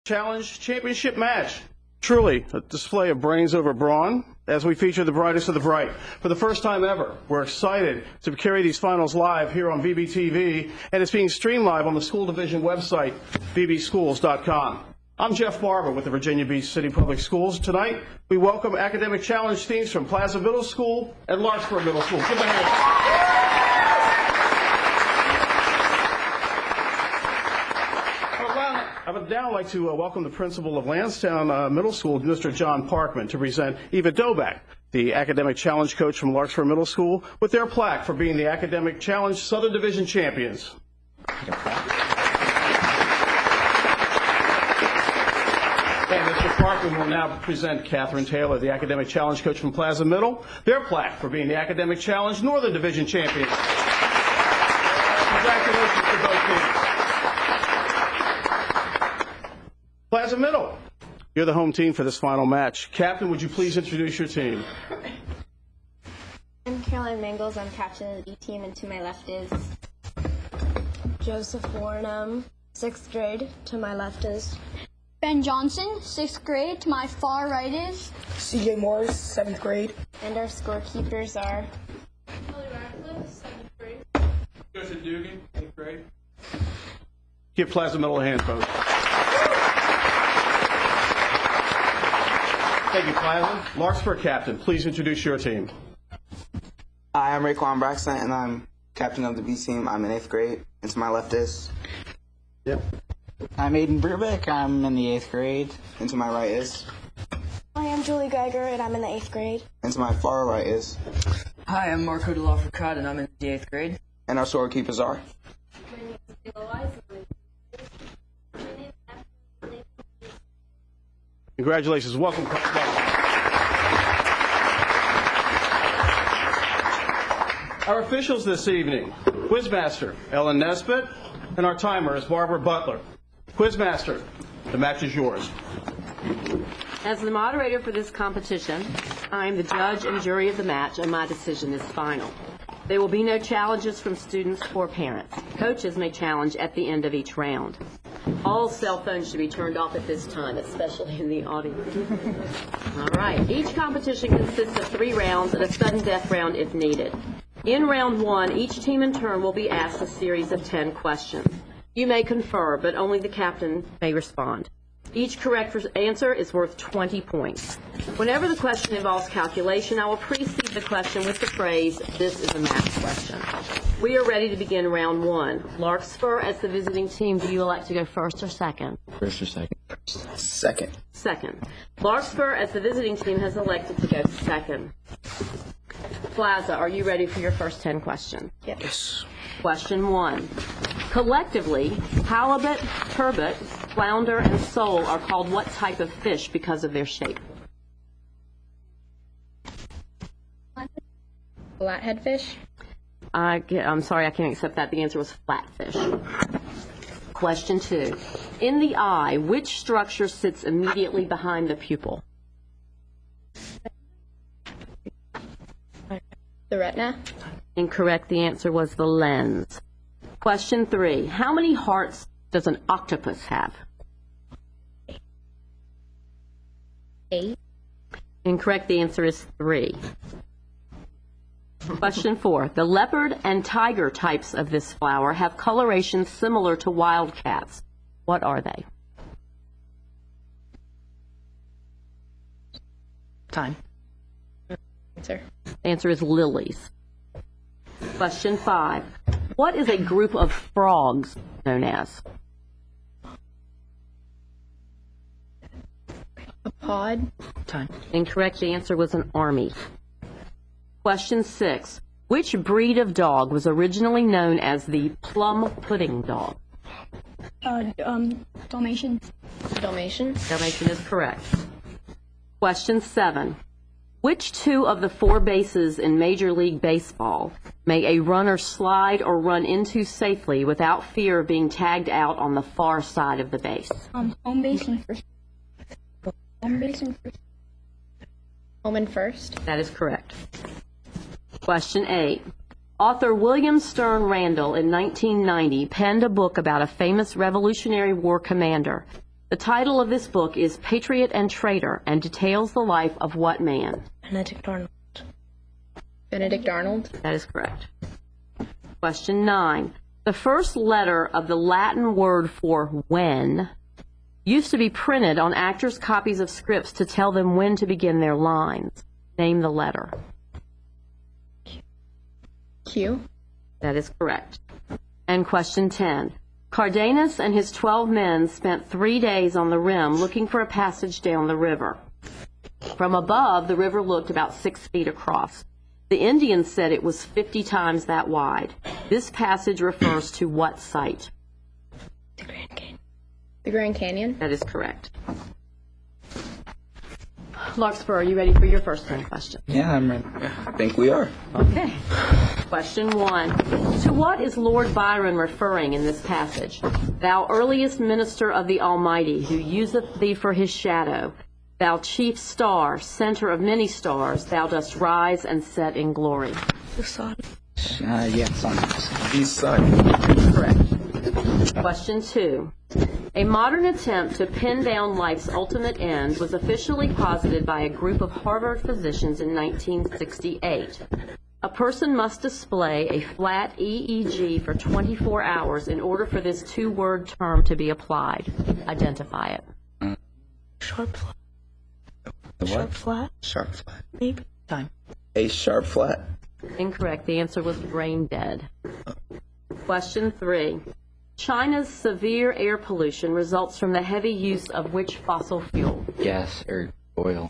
Challenge Championship match. Truly a display of brains over brawn as we feature the brightest of the bright. For the first time ever, we're excited to carry these finals live here on VBTV, and it's being streamed live on the school division website, VBschools.com. I'm Jeff Barber with the Virginia Beach City Public Schools. Tonight, we welcome academic challenge teams from PLaza Middle School and Larkspur Middle School. Give them a hand. I would now like to welcome the principal of Lansdowne Middle School, Mr. John Parkman, to present Eva Doback, the academic challenge coach from Larkspur Middle School, with their plaque for being the academic challenge Southern Division champions. And Mr. Parkman will now present Catherine Taylor, the academic challenge coach from PLaza Middle, their plaque for being the academic challenge Northern Division champions. Congratulations to both teams. PLaza Middle, you're the home team for this final match. Captain, would you please introduce your team? I'm Caroline Mangles. I'm captain of the B team, and to my left is Joseph Warnham, 6th grade. To my left is Ben Johnson, 6th grade. To my far right is CJ Morris, 7th grade. And our scorekeepers are Holly Radcliffe, 7th grade. Joseph Dugan, 8th grade. Give PLaza Middle a hand, folks. Thank you, PLaza. Larkspur captain, please introduce your team. Hi, I'm Raekwon Braxton, and I'm captain of the B team. I'm in 8th grade, and to my left is... Yep. I'm Aiden Brubeck. I'm in the 8th grade. And to my right is... I am Julie Geiger, and I'm in the 8th grade. And to my far right is... Hi, I'm Marco DeLawford, and I'm in the 8th grade. And our scorekeepers are... Congratulations. Welcome. Our officials this evening, Quizmaster Ellen Nesbitt, and our timer is Barbara Butler. Quizmaster, the match is yours. As the moderator for this competition, I am the judge and jury of the match, and my decision is final. There will be no challenges from students or parents. Coaches may challenge at the end of each round. All cell phones should be turned off at this time, especially in the audience. All right. Each competition consists of 3 rounds and a sudden death round if needed. In round 1, each team in turn will be asked a series of 10 questions. You may confer, but only the captain may respond. Each correct answer is worth 20 points. Whenever the question involves calculation, I will precede the question with the phrase, "This is a math question." We are ready to begin round 1. Larkspur, as the visiting team, do you elect to go first or second? First or second? Second. Second. Larkspur, as the visiting team, has elected to go second. PLaza, are you ready for your first 10 questions? Yes. Question 1. Collectively, halibut, turbot, flounder, and sole are called what type of fish because of their shape? flathead fish. I'm sorry, I can't accept that. The answer was flatfish. Question 2. In the eye, which structure sits immediately behind the pupil? The retina. Incorrect. The answer was the lens. Question 3. How many hearts does an octopus have? 8. Incorrect. The answer is 3. Question 4. The leopard and tiger types of this flower have coloration similar to wildcats. What are they? Time. Answer. The answer is lilies. Question 5. What is a group of frogs known as? A pod. Time. Incorrect. The answer was an army. Question 6. Which breed of dog was originally known as the plum pudding dog? Dalmatian. Dalmatian. Dalmatian is correct. Question 7. Which 2 of the 4 bases in Major League Baseball may a runner slide or run into safely without fear of being tagged out on the far side of the base? Home base and first. Home base and first. Home and first. That is correct. Question 8. Author William Stern Randall in 1990 penned a book about a famous Revolutionary War commander. The title of this book is Patriot and Traitor and details the life of what man? Benedict Arnold. Benedict Arnold. That is correct. Question 9. The first letter of the Latin word for when used to be printed on actors' copies of scripts to tell them when to begin their lines. Name the letter. Q. That is correct. And question 10. Cardanus and his 12 men spent 3 days on the rim looking for a passage down the river. From above, the river looked about 6 feet across. The Indians said it was 50 times that wide. This passage refers to what site? The Grand Canyon. The Grand Canyon. That is correct. Larkspur, are you ready for your first 10 questions? Yeah, I'm ready. I think we are. Okay. Question 1. To what is Lord Byron referring in this passage? Thou earliest minister of the Almighty, who useth thee for his shadow. Thou chief star, center of many stars, thou dost rise and set in glory. The sun. Yeah, son. The sun. Correct. Question 2. A modern attempt to pin down life's ultimate end was officially posited by a group of Harvard physicians in 1968. A person must display a flat EEG for 24 hours in order for this two-word term to be applied. Identify it. Sharp flat. The Sharp what? flat. Sharp flat. Maybe. A sharp flat. Incorrect. The answer was brain dead. Question 3. China's severe air pollution results from the heavy use of which fossil fuel? Gas or oil.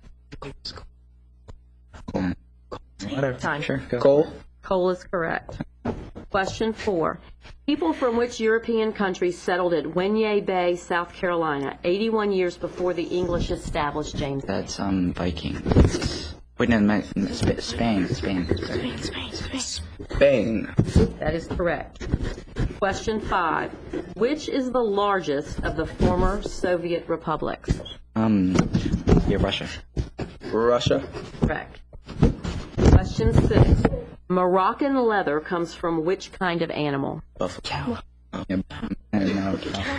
Whatever. Time. Sure, go. Coal. Coal is correct. Question 4. People from which European countries settled at Wenye Bay, South Carolina, 81 years before the English established James Bay? That's Vikings. Wait, no, Spain. Spain. Spain. That is correct. Question 5. Which is the largest of the former Soviet republics? Yeah, Russia. Russia. Correct. Question 6. Moroccan leather comes from which kind of animal? Buffalo. Yeah, no,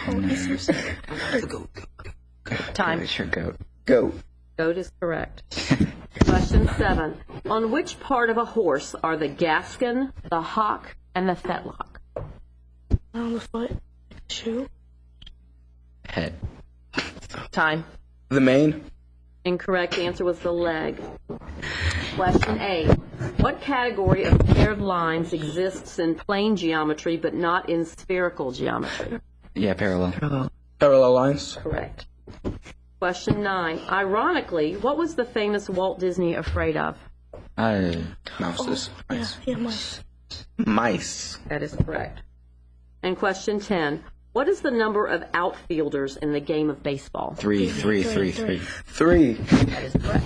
Time. Sure, goat. Goat. Goat is correct. Question 7. On which part of a horse are the gaskin, the hock, and the fetlock? On the foot. Shoe. Head. Time. The mane. Incorrect. The answer was the leg. Question 8. What category of paired lines exists in plane geometry but not in spherical geometry? Yeah, parallel. Parallel lines. Correct. Question 9. Ironically, what was the famous Walt Disney afraid of? Mouses. Mice. Yeah, mice. Mice. That is correct. And question 10. What is the number of outfielders in the game of baseball? Three. Three. That is correct.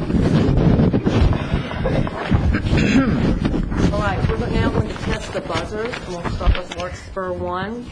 All right, we're now going to test the buzzers, and we'll start with Larkspur 1,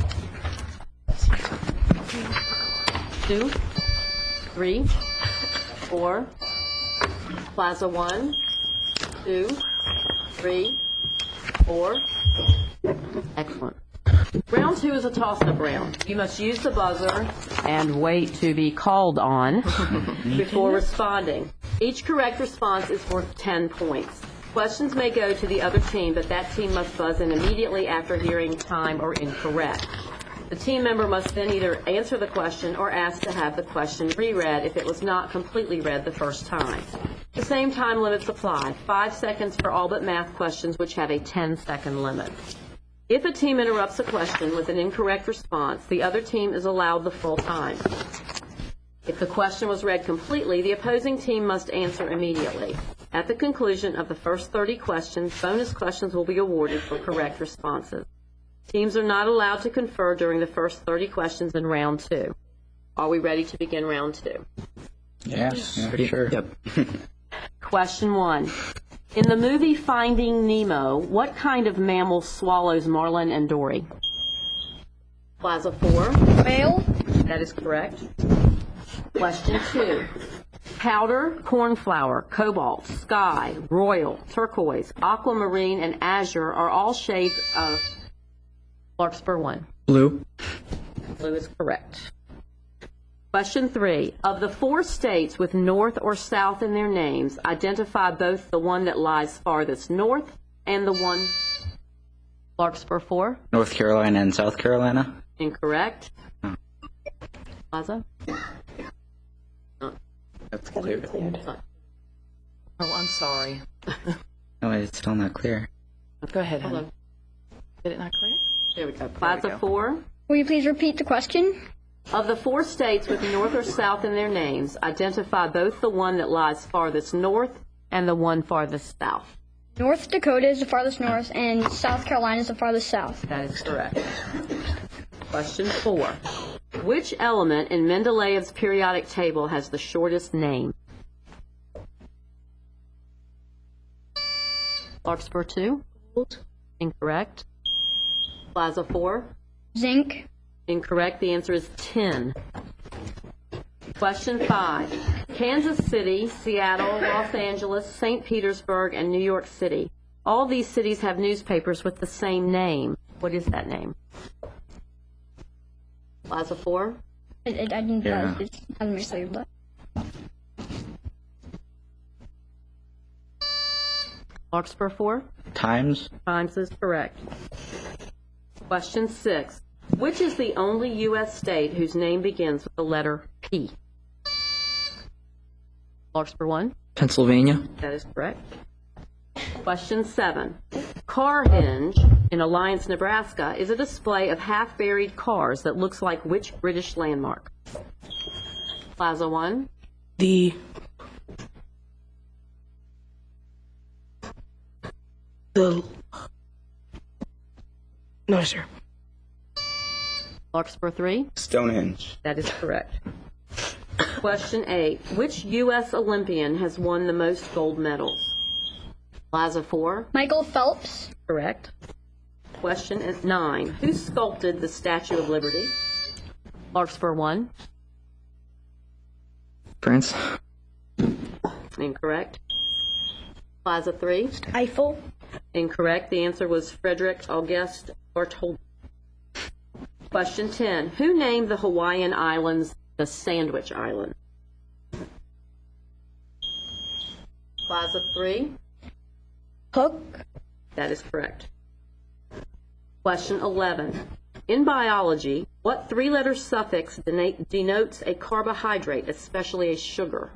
2, 3, 4, PLaza 1, 2, 3, 4. Excellent. Round 2 is a toss-up round. You must use the buzzer and wait to be called on before responding. Each correct response is worth 10 points. Questions may go to the other team, but that team must buzz in immediately after hearing time or incorrect. The team member must then either answer the question or ask to have the question reread if it was not completely read the first time. The same time limits apply, 5 seconds for all but math questions, which have a 10-second limit. If a team interrupts a question with an incorrect response, the other team is allowed the full time. If the question was read completely, the opposing team must answer immediately. At the conclusion of the first 30 questions, bonus questions will be awarded for correct responses. Teams are not allowed to confer during the first 30 questions in round 2. Are we ready to begin round 2? Yes, yeah, for sure. Yep. Question 1. In the movie Finding Nemo, what kind of mammal swallows Marlin and Dory? PLaza 4. Whale. That is correct. Question 2. Powder, cornflower, cobalt, sky, royal, turquoise, aquamarine, and azure are all shades of Larkspur 1. Blue. Blue is correct. Question 3. Of the 4 states with north or south in their names, identify both the one that lies farthest north and the one... Larkspur 4. North Carolina and South Carolina. Incorrect. PLaza? That's clear. Oh, I'm sorry. No, it's still not clear. Go ahead, Hold honey. on. Did it not clear? There we go. PLaza 4. Will you please repeat the question? Of the 4 states with north or south in their names, identify both the one that lies farthest north and the one farthest south. North Dakota is the farthest north, and South Carolina is the farthest south. That is correct. Question 4. Which element in Mendeleev's periodic table has the shortest name? Larkspur 2. Incorrect. PLaza 4. Zinc. Incorrect. The answer is tin. Question 5. Kansas City, Seattle, Los Angeles, St. Petersburg, and New York City. All these cities have newspapers with the same name. What is that name? PLaza 4. I didn't Yeah. know. It doesn't make sense, but Larkspur 4. Times. Times is correct. Question 6. Which is the only U.S. state whose name begins with the letter P? Larkspur 1. Pennsylvania. That is correct. Question 7. Carhenge in Alliance, Nebraska is a display of half-buried cars that looks like which British landmark? PLaza 1. The no, sir. Larkspur 3. Stonehenge. That is correct. Question 8. Which U.S. Olympian has won the most gold medals? PLaza 4. Michael Phelps. Correct. Question 9. Who sculpted the Statue of Liberty? Larkspur 1. France. Incorrect. PLaza 3. Eiffel. Incorrect. The answer was Frederick Auguste Bartholdi. Question 10. Who named the Hawaiian Islands the Sandwich Island? PLaza 3. Hook. That is correct. Question 11. In biology, what 3-letter suffix denotes a carbohydrate, especially a sugar?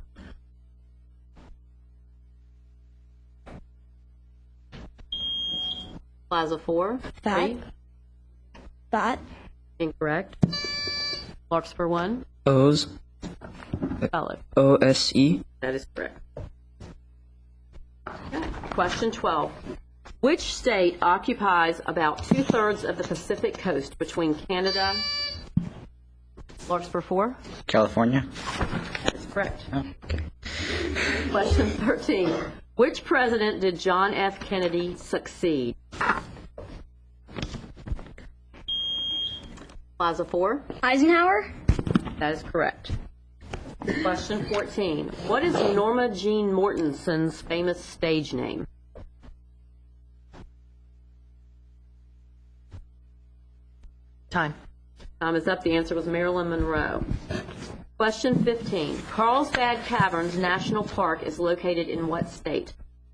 PLaza 4. Fat. 3. Fat. Incorrect. Larkspur 1. O's. Valid. OSE. That is correct. Okay. Question 12. Which state occupies about 2/3 of the Pacific coast between Canada? Larkspur 4. California. That is correct. Oh, okay. Question 13. Which president did John F. Kennedy succeed? PLaza 4. Eisenhower. That is correct. Question 14. What is Norma Jean Mortensen's famous stage name? Time. Time is up. The answer was Marilyn Monroe. Question 15. Carlsbad Caverns National Park is located in what state?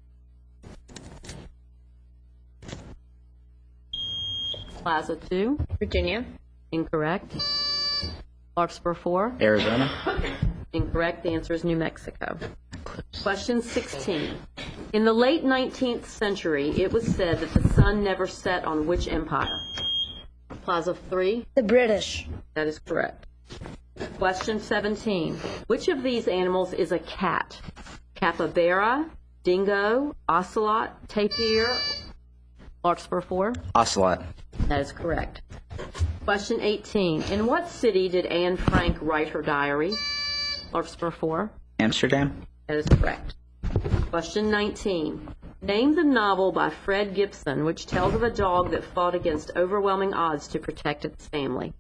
PLaza 2. Virginia. Incorrect. Larkspur 4. Arizona. Incorrect. The answer is New Mexico. Question 16. In the late 19th century, it was said that the sun never set on which empire? PLaza 3. The British. That is correct. Question 17. Which of these animals is a cat? Capybara, dingo, ocelot, tapir, Larkspur 4? Ocelot. That is correct. Question 18. In what city did Anne Frank write her diary? Larkspur 4? Amsterdam. That is correct. Question 19. Name the novel by Fred Gibson which tells of a dog that fought against overwhelming odds to protect its family.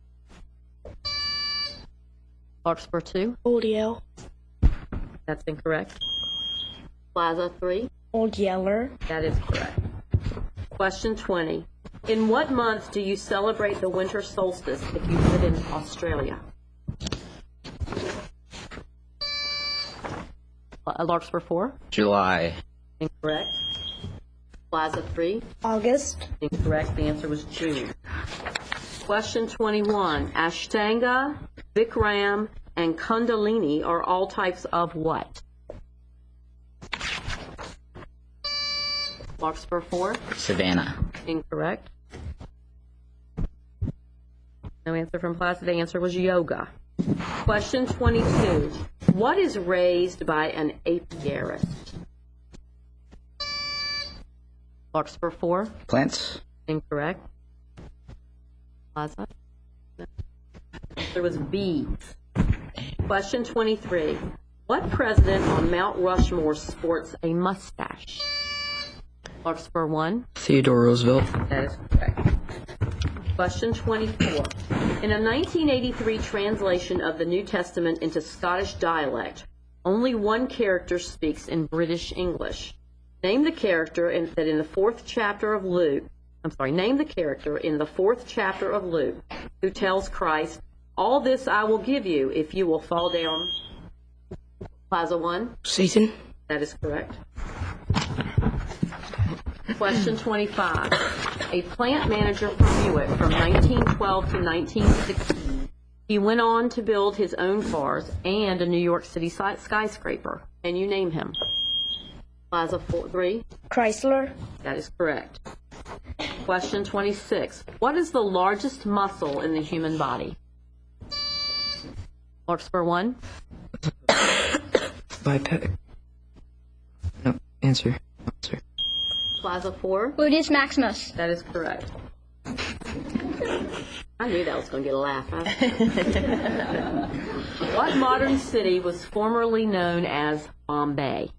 Larkspur 2? Old Yale. That's incorrect. PLaza 3? Old Yeller. That is correct. Question 20. In what month do you celebrate the winter solstice if you live in Australia? Larkspur 4? July. Incorrect. Plaza 3? August. Incorrect. The answer was June. Question 21. Ashtanga, Bikram, and Kundalini are all types of what? Larkspur 4? Savannah. Incorrect. No answer from Plaza. The answer was yoga. Question 22. What is raised by an apiarist? Larkspur 4? Plants. Incorrect. Plaza? No. There was bees. Question 23. What president on Mount Rushmore sports a mustache? Larkspur 1? Theodore Roosevelt. That is correct. Question 24. In a 1983 translation of the New Testament into Scottish dialect, only one character speaks in British English. Name the character in the fourth chapter of Luke. Name the character in the fourth chapter of Luke who tells Christ, "All this I will give you if you will fall down." Plaza 1? Satan. That is correct. Question 25. A plant manager for Hewitt from 1912 to 1916. He went on to build his own cars and a New York City skyscraper. Can you name him? Plaza 3? Chrysler. That is correct. Question 26. What is the largest muscle in the human body? Larkspur 1? Biped. No, answer. Plaza 4? Gluteus maximus. That is correct. I knew that was going to get a laugh. Huh? What modern city was formerly known as Bombay?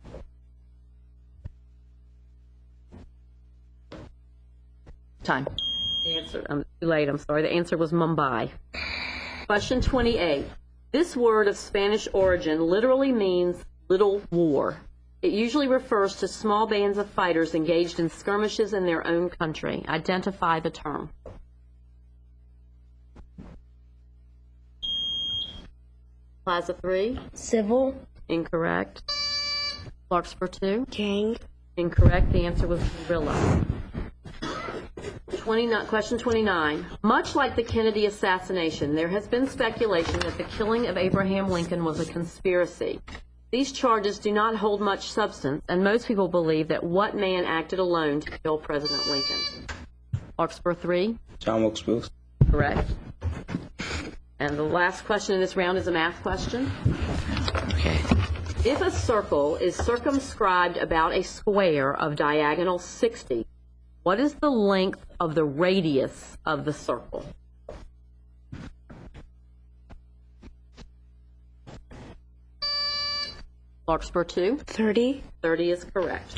Time. The answer, too late, I'm sorry. The answer was Mumbai. Question 28. This word of Spanish origin literally means little war. It usually refers to small bands of fighters engaged in skirmishes in their own country. Identify the term. Plaza 3? Civil. Incorrect. Larkspur 2? Gang. Incorrect. The answer was guerrilla. Question 29. Much like the Kennedy assassination, there has been speculation that the killing of Abraham Lincoln was a conspiracy. These charges do not hold much substance, and most people believe that what man acted alone to kill President Lincoln? Larkspur 3? John Wilkes Booth. Correct. And the last question in this round is a math question. Okay. If a circle is circumscribed about a square of diagonal 60, what is the length of the radius of the circle? Larkspur 2? 30. 30 is correct.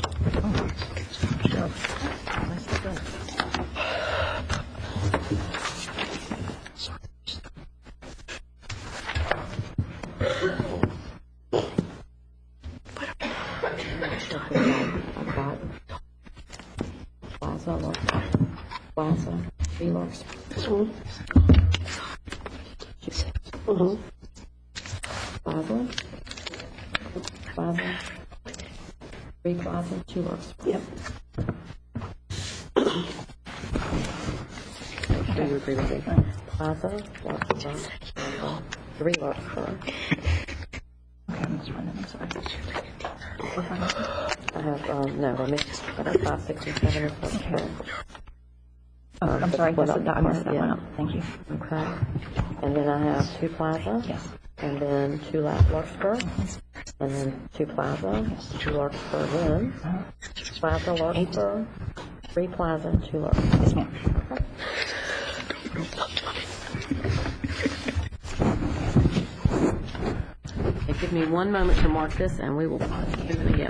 Plaza, Larkspur. Plaza, 3 Plaza, 2 Larkspur. Yep. Do you agree with me? Plaza, Larkspur, 3 Larkspur. Okay, I'm just running. I'm sorry. I have, no, let me, I have 5, 6, and 7 is Larkspur. Oh, I'm sorry. I missed that Yeah. one up. Thank you. Okay. And then I have 2 Plaza. Yes. And then 2 Larkspur. And then 2 Plaza. 2 Larkspur again. Plaza, Larkspur. 3 Plaza, and 2 Larkspur. Yes, ma'am. Okay, give me 1 moment to mark this, and we will do it again.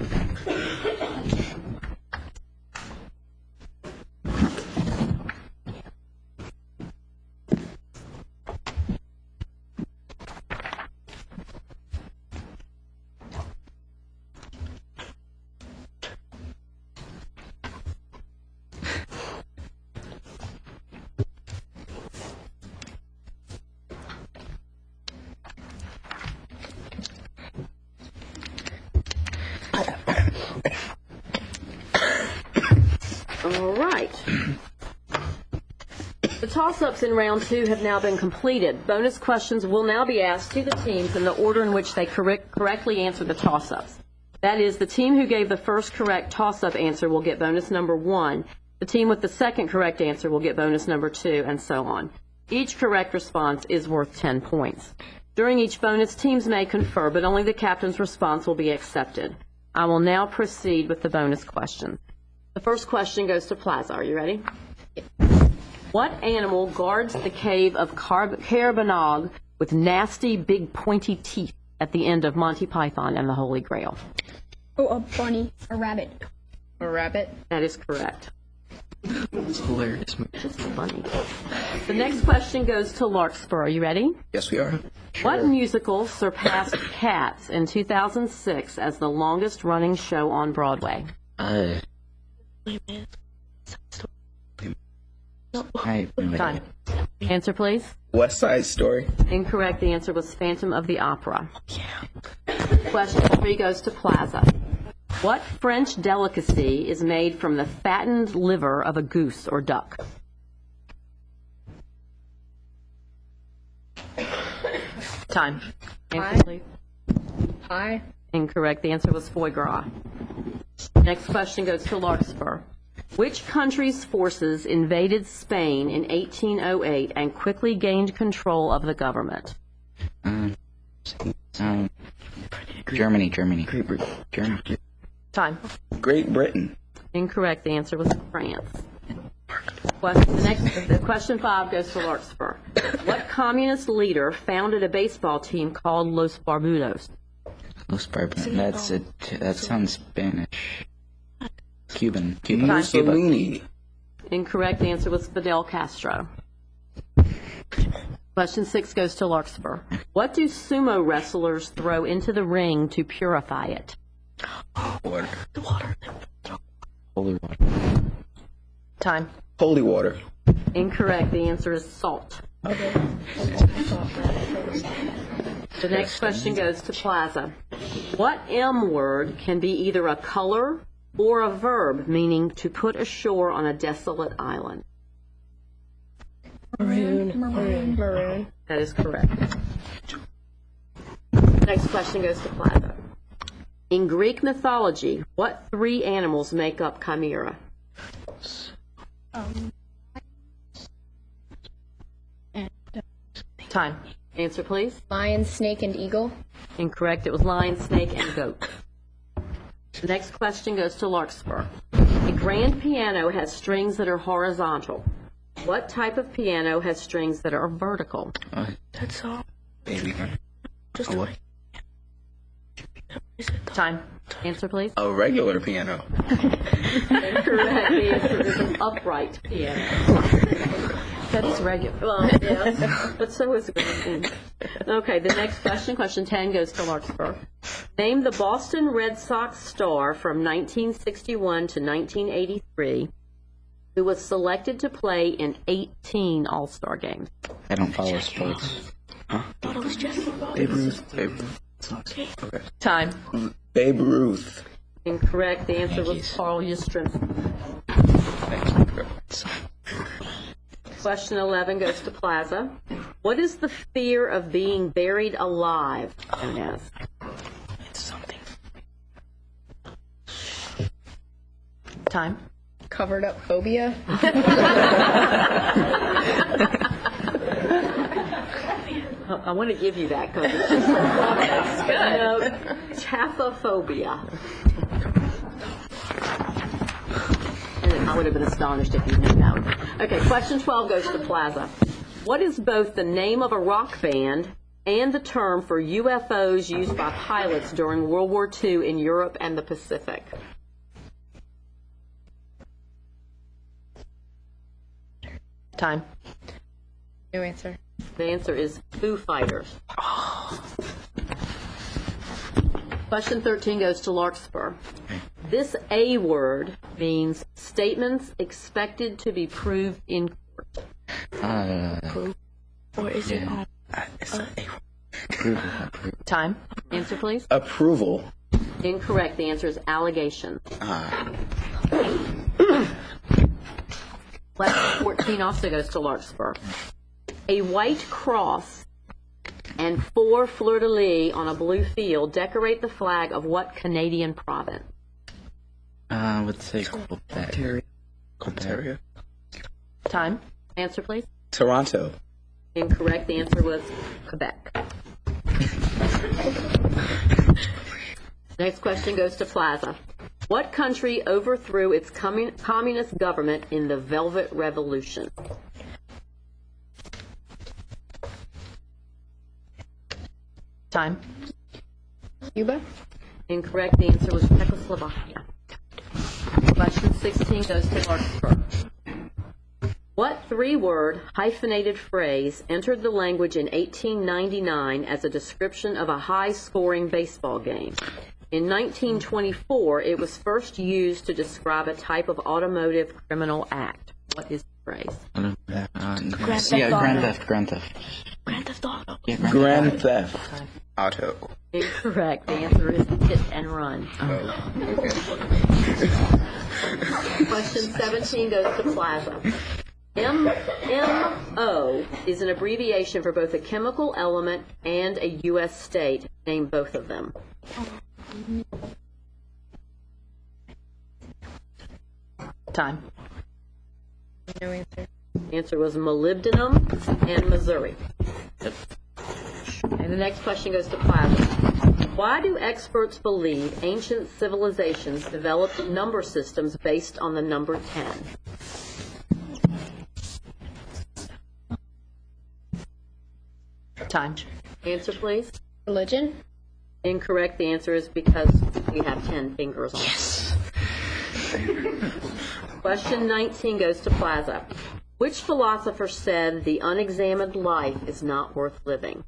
right. The toss-ups in round 2 have now been completed. Bonus questions will now be asked to the teams in the order in which they correctly answered the toss-ups. That is, the team who gave the first correct toss-up answer will get bonus number 1. The team with the second correct answer will get bonus number 2, and so on. Each correct response is worth 10 points. During each bonus, teams may confer, but only the captain's response will be accepted. I will now proceed with the bonus question. The first question goes to PLaza. Are you ready? What animal guards the cave of Carbonog with nasty, big, pointy teeth at the end of Monty Python and the Holy Grail? Oh, a bunny. A rabbit. A rabbit. That is correct. It's hilarious. Just a bunny. The next question goes to Larkspur. Are you ready? Yes, we are. What musical surpassed Cats in 2006 as the longest running show on Broadway? Time. Answer, please. West Side Story. Incorrect. The answer was Phantom of the Opera. Question 3 goes to PLaza. What French delicacy is made from the fattened liver of a goose or duck? Time. Answer, please. Pie. Incorrect. The answer was foie gras. Next question goes to Larkspur. Which country's forces invaded Spain in 1808 and quickly gained control of the government? Germany. Time. Great Britain. Incorrect. The answer was France. Question 5 goes to Larkspur. What communist leader founded a baseball team called Los Barbudos? Los Barbudos. That sounds Spanish. Cuban. Mussolini. Incorrect. The answer was Fidel Castro. Question 6 goes to Larkspur. What do sumo wrestlers throw into the ring to purify it? Water. Holy water. Time. Holy water. Incorrect. The answer is salt. The next question goes to PLaza. What M word can be either a color or a verb, meaning to put ashore on a desolate island? Maroon. That is correct. Next question goes to PLaza. In Greek mythology, what 3 animals make up Chimera? Time. Answer, please. Lion, snake, and eagle. Incorrect. It was lion, snake, and goat. The next question goes to Larkspur. A grand piano has strings that are horizontal. What type of piano has strings that are vertical? That's all. Baby. What? Time. Answer, please. A regular piano. Incorrect. The answer is an upright piano. That is regular. Well, yes, but so is grand. Okay, the next question, question 10, goes to Larkspur. Name the Boston Red Sox star from 1961 to 1983 who was selected to play in 18 All-Star games. I don't follow sports. I thought it was Jesse. Babe Ruth. Okay. Time. Babe Ruth. Incorrect. The answer was Carl Yastrzemski. Question 11 goes to PLaza. What is the fear of being buried alive known as? It's something. Time. Covered up phobia. I want to give you that because it's just good. No, taphophobia. And I would have been astonished if you knew that. Okay, question 12 goes to PLaza. What is both the name of a rock band and the term for UFOs used by pilots during World War II in Europe and the Pacific? Time. No answer. The answer is Foo Fighters. Question 13 goes to Larkspur. This A word means statements expected to be proved in court. Or is it on? Time. Answer, please. Approval. Incorrect. The answer is allegation. Lesson 14 also goes to Larkspur. A white cross and 4 fleur-de-lis on a blue field decorate the flag of what Canadian province? I would say Quebec. Ontario. Time. Answer, please. Toronto. Incorrect. The answer was Quebec. Next question goes to PLaza. What country overthrew its communist government in the Velvet Revolution? Time. Cuba? Incorrect. The answer was Czechoslovakia. Question 16 goes to Larkspur. What 3-word hyphenated phrase entered the language in 1899 as a description of a high-scoring baseball game? In 1924, it was first used to describe a type of automotive criminal act. What is the phrase? Grand Theft Theft. Auto. Grand Theft. Grand Theft Auto. Yeah, Grand Theft Auto. Incorrect. The answer is hit and run. Question 17 goes to PLaza. MO is an abbreviation for both a chemical element and a U.S. state. Name both of them. Time. No answer. Answer was molybdenum and Missouri. And the next question goes to PLaza. Why do experts believe ancient civilizations developed number systems based on the number 10? Time. Answer, please. Religion? Incorrect. The answer is because we have 10 fingers on it. Question 19 goes to PLaza. Which philosopher said the unexamined life is not worth living?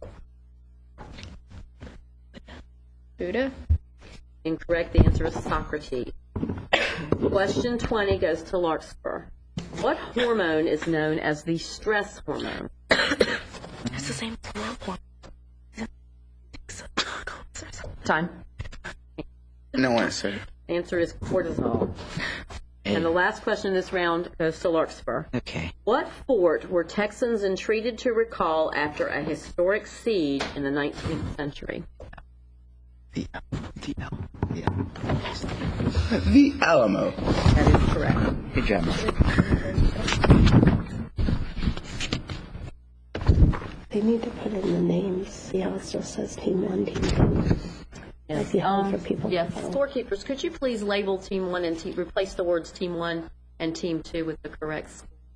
Buddha? Incorrect. The answer is Socrates. Question 20 goes to Larkspur. What hormone is known as the stress hormone? It's the same as love one. Time. No answer. Answer is cortisol. And the last question in this round goes to Larkspur. Okay. What fort were Texans entreated to recall after a historic siege in the 19th century? The Alamo. That is correct. Good job. They need to put in the names. See how it still says Team 1, Team 2. Yes. be hard for people to Yes. follow. Storekeepers, could you please label Team 1 and replace the words Team 1 and Team 2 with the correct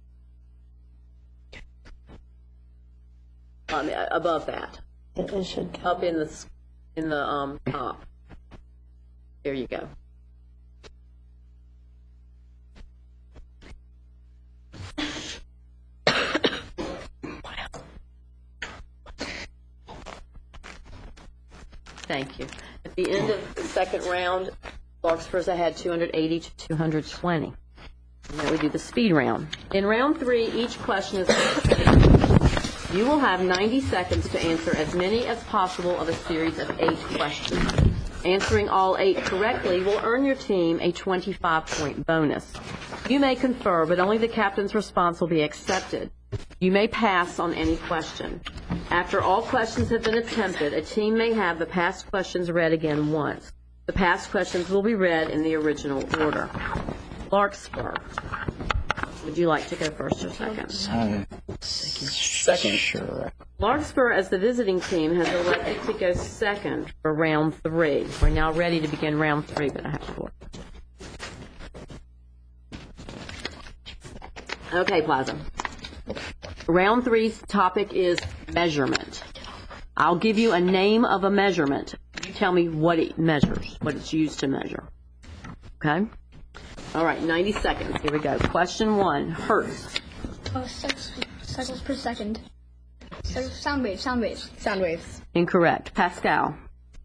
above that, It should go. up in the top. There you go. Thank you. At the end of the second round, Larkspurs had 280 to 220. And then we do the speed round. In round 3, each question is you will have 90 seconds to answer as many as possible of a series of 8 questions. Answering all 8 correctly will earn your team a 25-point bonus. You may confer, but only the captain's response will be accepted. You may pass on any question. After all questions have been attempted, a team may have the past questions read again once. The past questions will be read in the original order. Larkspur, would you like to go first or second? Second. Sure. Larkspur, as the visiting team, has elected to go second for round 3. We're now ready to begin round 3, but I have 4. Okay, PLaza. Round 3's topic is measurement. I'll give you a name of a measurement. You tell me what it measures, what it's used to measure. Okay? All right, 90 seconds. Here we go. Question 1, hertz. Cycles per second. Sound waves. Sound waves. Incorrect. Pascal.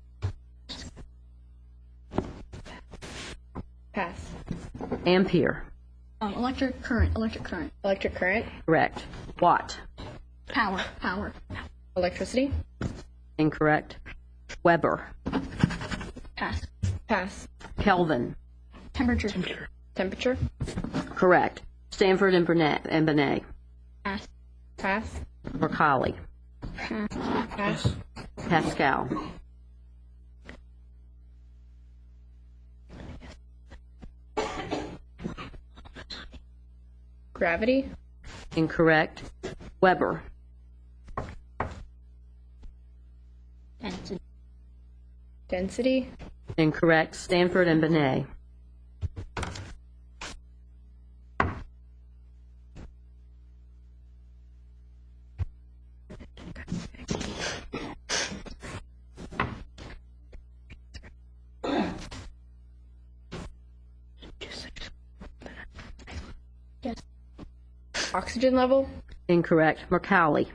Pass. Ampere. Electric current. Electric current. Correct. Watt. Power. Electricity. Incorrect. Weber. Pass. Kelvin. Temperature. Correct. Stanford and Benet. Pass. Pass. Mercalli. Pass. Pascal. Gravity. Incorrect. Weber. Density. Incorrect. Stanford and Benet. Oxygen level. Incorrect. Mercalli.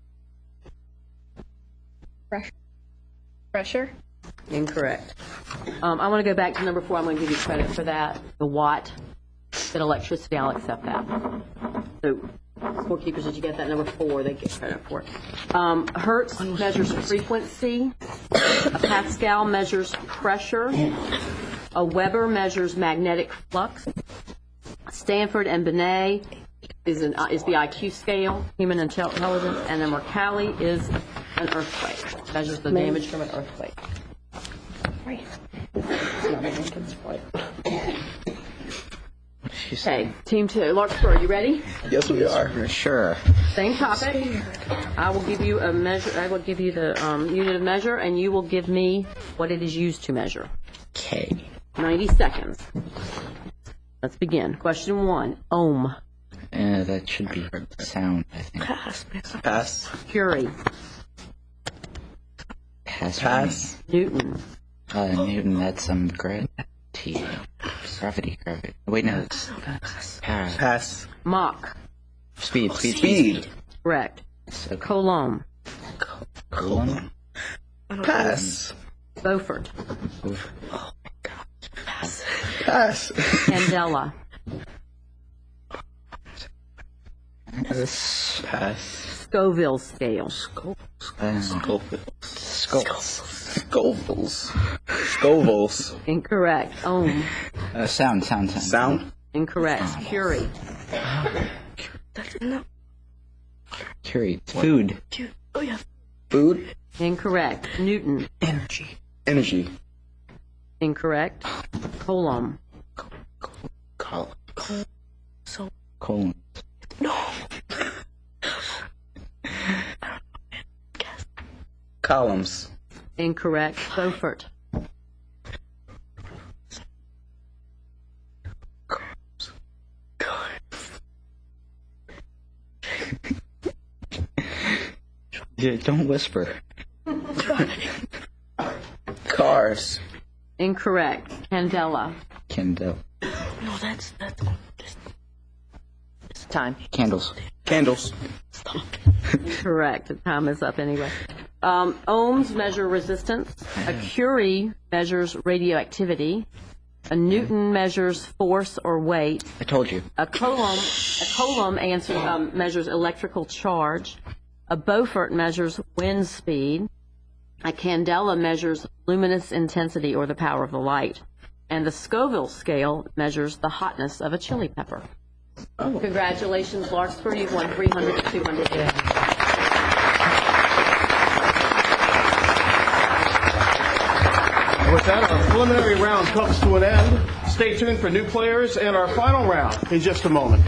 Pressure. Incorrect. I want to go back to number 4. I'm going to give you credit for that. The watt, that electricity, I'll accept that. So, scorekeepers, did you get that? Number 4, they get credit for it. Hertz measures frequency. A Pascal measures pressure. A Weber measures magnetic flux. Stanford and Benet is the IQ scale, human intelligence, and then Mercalli is an earthquake, measures the damage from an earthquake. Okay, team 2. Larkspur, are you ready? Yes, we are. Sure. Same topic. I will give you a measure. I will give you the unit of measure, and you will give me what it is used to measure. K. 90 seconds. Let's begin. Question 1. Ohm. That should be sound, I think. Pass. Curie. Pass. Newton. Newton, that's gravity. Wait, no, it's pass. Pass. Mach. Speed. Correct. So, Coulomb. Coulomb? Pass. Beaufort. Pass. Pass. Candela. Pass. Scoville scale. Scovilles. Incorrect. Ohm. Sound. Incorrect. Curie. Curie. Food. Food. Incorrect. Newton. Energy. Incorrect. Coulomb. Colon. Columns. Incorrect. Beaufort. Yeah, don't whisper. Cars. Incorrect. Candela. Candle. No, that's Time. Candles. Candles. Correct. The time is up anyway. Ohms measure resistance. A Curie measures radioactivity. A Newton measures force or weight. I told you. A Coulomb measures electrical charge. A Beaufort measures wind speed. A Candela measures luminous intensity or the power of the light. And the Scoville scale measures the hotness of a chili pepper. Oh. Congratulations, Larkspur. You've won 300 to 200. With that, our preliminary round comes to an end. Stay tuned for new players and our final round in just a moment.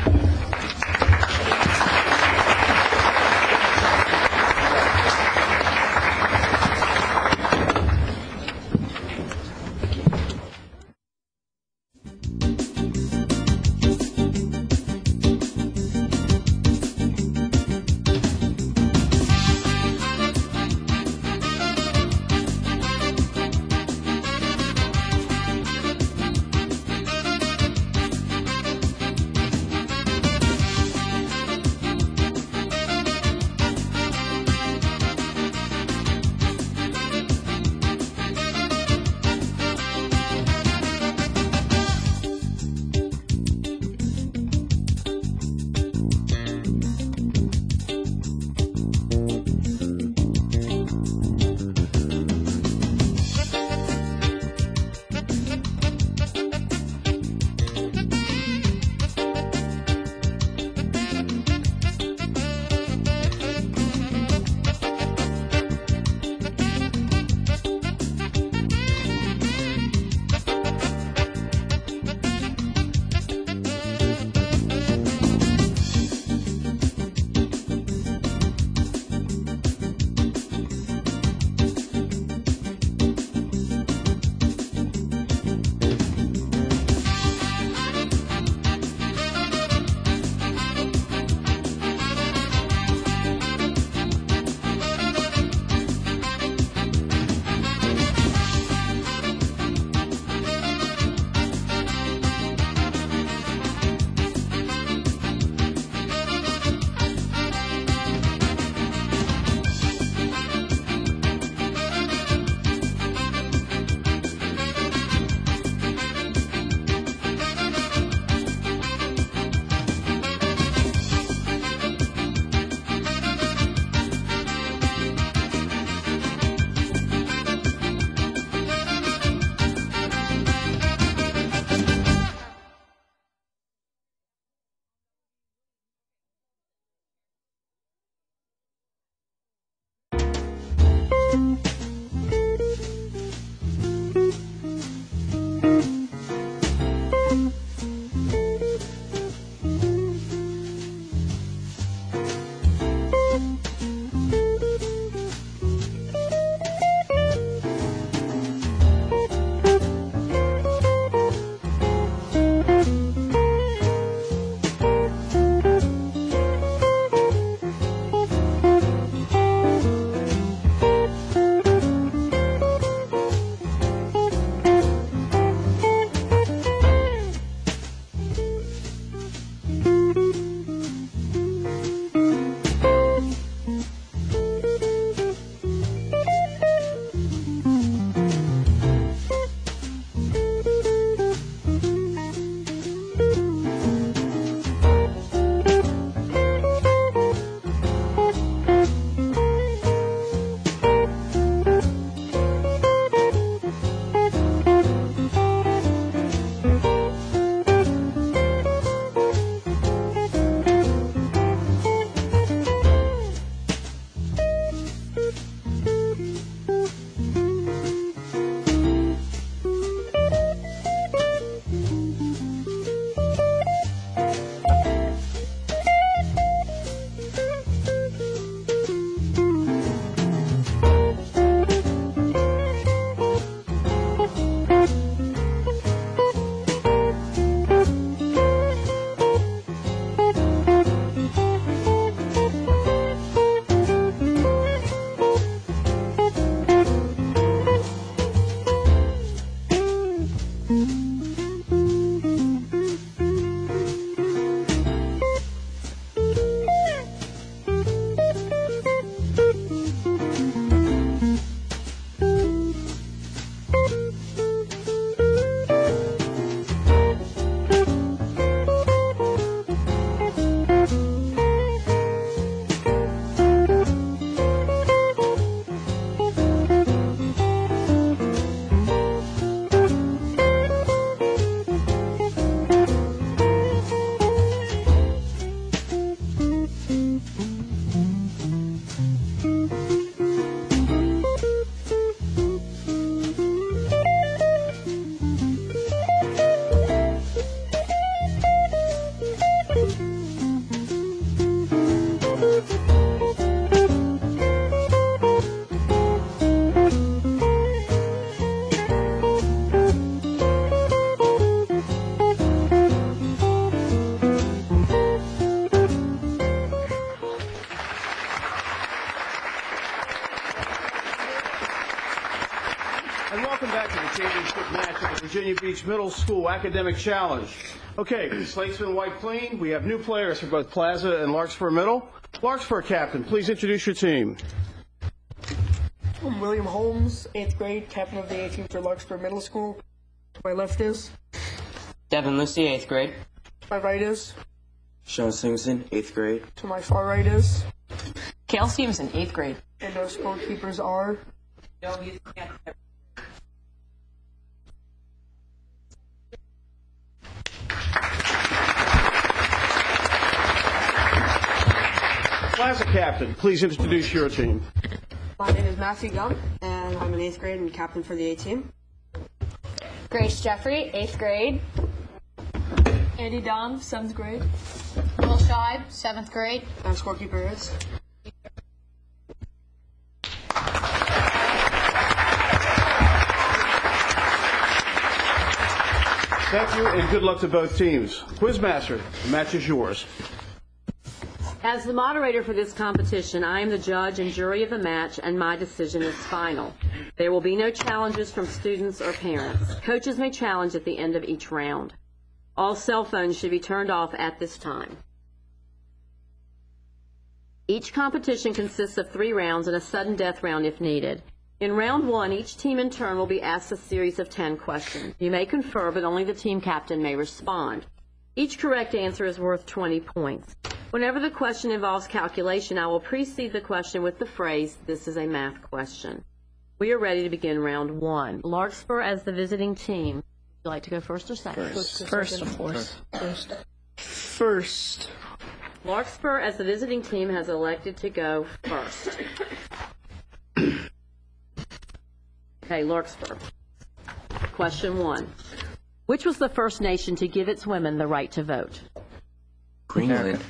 And welcome back to the championship match of the Virginia Beach Middle School Academic Challenge. Okay, slate's been wiped clean. We have new players for both PLaza and Larkspur Middle. Larkspur captain, please introduce your team. I'm William Holmes, 8th grade, captain of the A team for Larkspur Middle School. To my left is. Devin Lucy, 8th grade. To my right is. Sean Simpson, 8th grade. To my far right is. Kale Stevenson, 8th grade. And our scorekeepers are. PLaza captain, please introduce your team. My name is Matthew Gump, and I'm in 8th grade and captain for the A team. Grace Jeffrey, 8th grade. Andy Dom, 7th grade. Will Scheib, 7th grade. And scorekeeper is. Thank you, and good luck to both teams. Quizmaster, the match is yours. As the moderator for this competition, I am the judge and jury of the match, and my decision is final. There will be no challenges from students or parents. Coaches may challenge at the end of each round. All cell phones should be turned off at this time. Each competition consists of 3 rounds and a sudden death round if needed. In round 1, each team in turn will be asked a series of 10 questions. You may confer, but only the team captain may respond. Each correct answer is worth 20 points. Whenever the question involves calculation, I will precede the question with the phrase, "This is a math question." We are ready to begin round 1. Larkspur as the visiting team. Would you like to go first or second? First, of course. First. Larkspur as the visiting team has elected to go first. Okay, Larkspur. Question 1. Which was the first nation to give its women the right to vote? Greenland.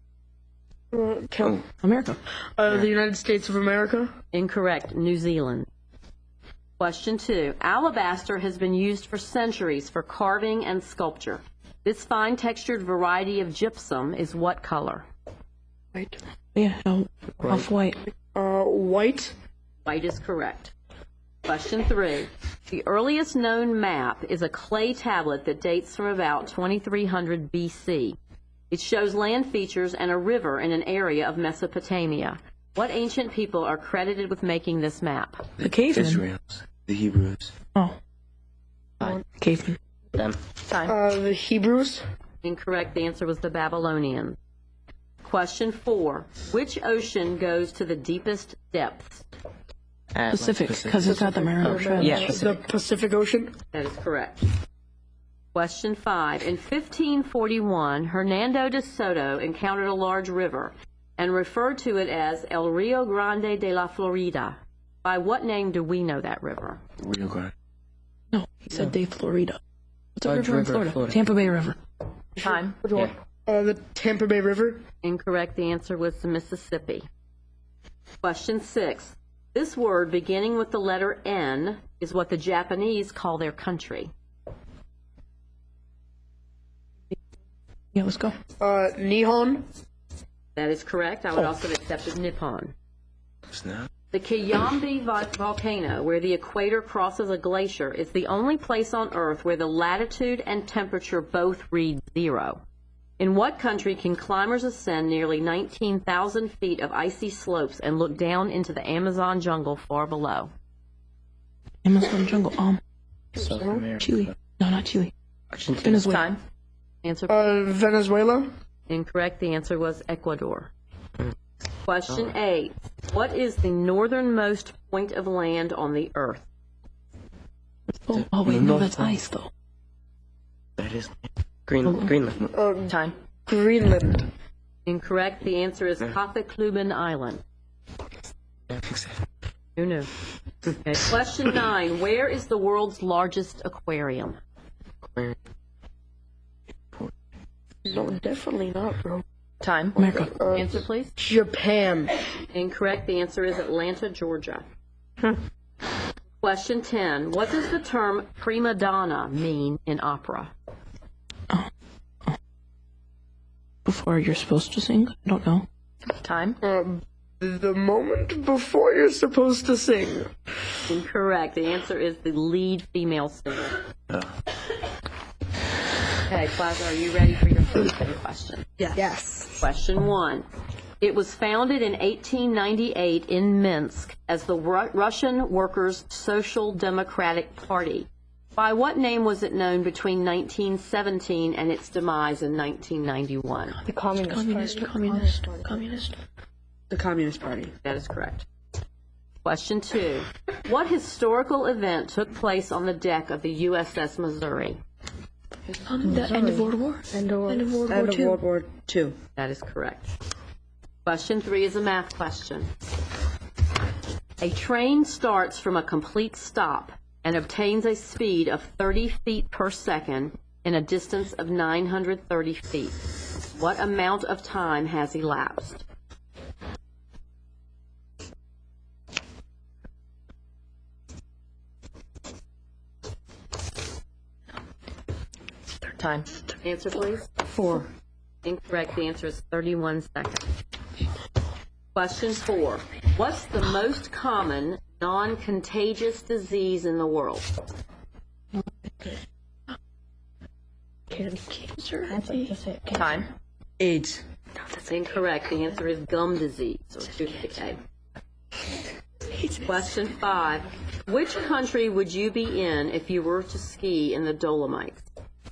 America. The United States of America. Incorrect. New Zealand. Question 2. Alabaster has been used for centuries for carving and sculpture. This fine textured variety of gypsum is what color? White. Yeah, off-white. White. White is correct. Question 3. The earliest known map is a clay tablet that dates from about 2300 BC. It shows land features and a river in an area of Mesopotamia. What ancient people are credited with making this map? The cavemen. Israels. The Hebrews. Oh. Cavemen. Them. The Hebrews. Incorrect. The answer was the Babylonians. Question 4. Which ocean goes to the deepest depths? Pacific, because it's got the Mariana Trench. Yeah, The Pacific Ocean. That is correct. Question 5. In 1541, Hernando de Soto encountered a large river and referred to it as El Rio Grande de la Florida. By what name do we know that river? Rio Grande. No, he said de Florida. What's a river in Florida? Tampa Bay River. Time. Which one? The Tampa Bay River. Incorrect. The answer was the Mississippi. Question 6. This word, beginning with the letter N, is what the Japanese call their country. Yeah, let's go. Nihon. That is correct. I would also have accepted Nippon. Snap. The Kiyambi volcano, where the equator crosses a glacier, is the only place on Earth where the latitude and temperature both read 0. In what country can climbers ascend nearly 19,000 feet of icy slopes and look down into the Amazon jungle far below? Amazon jungle. South America. Chile. No, not Chile. Argentina. Venezuela. Time. Answer. Venezuela. Incorrect. The answer was Ecuador. Question 8. What is the northernmost point of land on the Earth? Oh wait, no, that's ice, though. That is Greenland. Time. Greenland. Incorrect. The answer is Kathakluban Island. Who knew? Okay. Question 9. Where is the world's largest aquarium? No, definitely not, bro. Time. America. Answer, please. Japan. Incorrect. The answer is Atlanta, Georgia. Question 10. What does the term prima donna mean in opera? Before you're supposed to sing? I don't know. Time. The moment before you're supposed to sing. Incorrect. The answer is the lead female singer. Okay, Plaza, are you ready for your first question? Yes. Question 1. It was founded in 1898 in Minsk as the Russian Workers' Social Democratic Party. By what name was it known between 1917 and its demise in 1991? The Communist The Communist Party. That is correct. Question 2. What historical event took place on the deck of the USS Missouri? The end of World War. End of World War II. That is correct. Question 3 is a math question. A train starts from a complete stop and obtains a speed of 30 feet per second in a distance of 930 feet. What amount of time has elapsed? Time. Answer, please. 4. Incorrect. The answer is 31 seconds. Question 4. What's the most common non-contagious disease in the world? Cancer. Time. AIDS. That's incorrect. The answer is gum disease or tooth decay. Question 5. Which country would you be in if you were to ski in the Dolomites?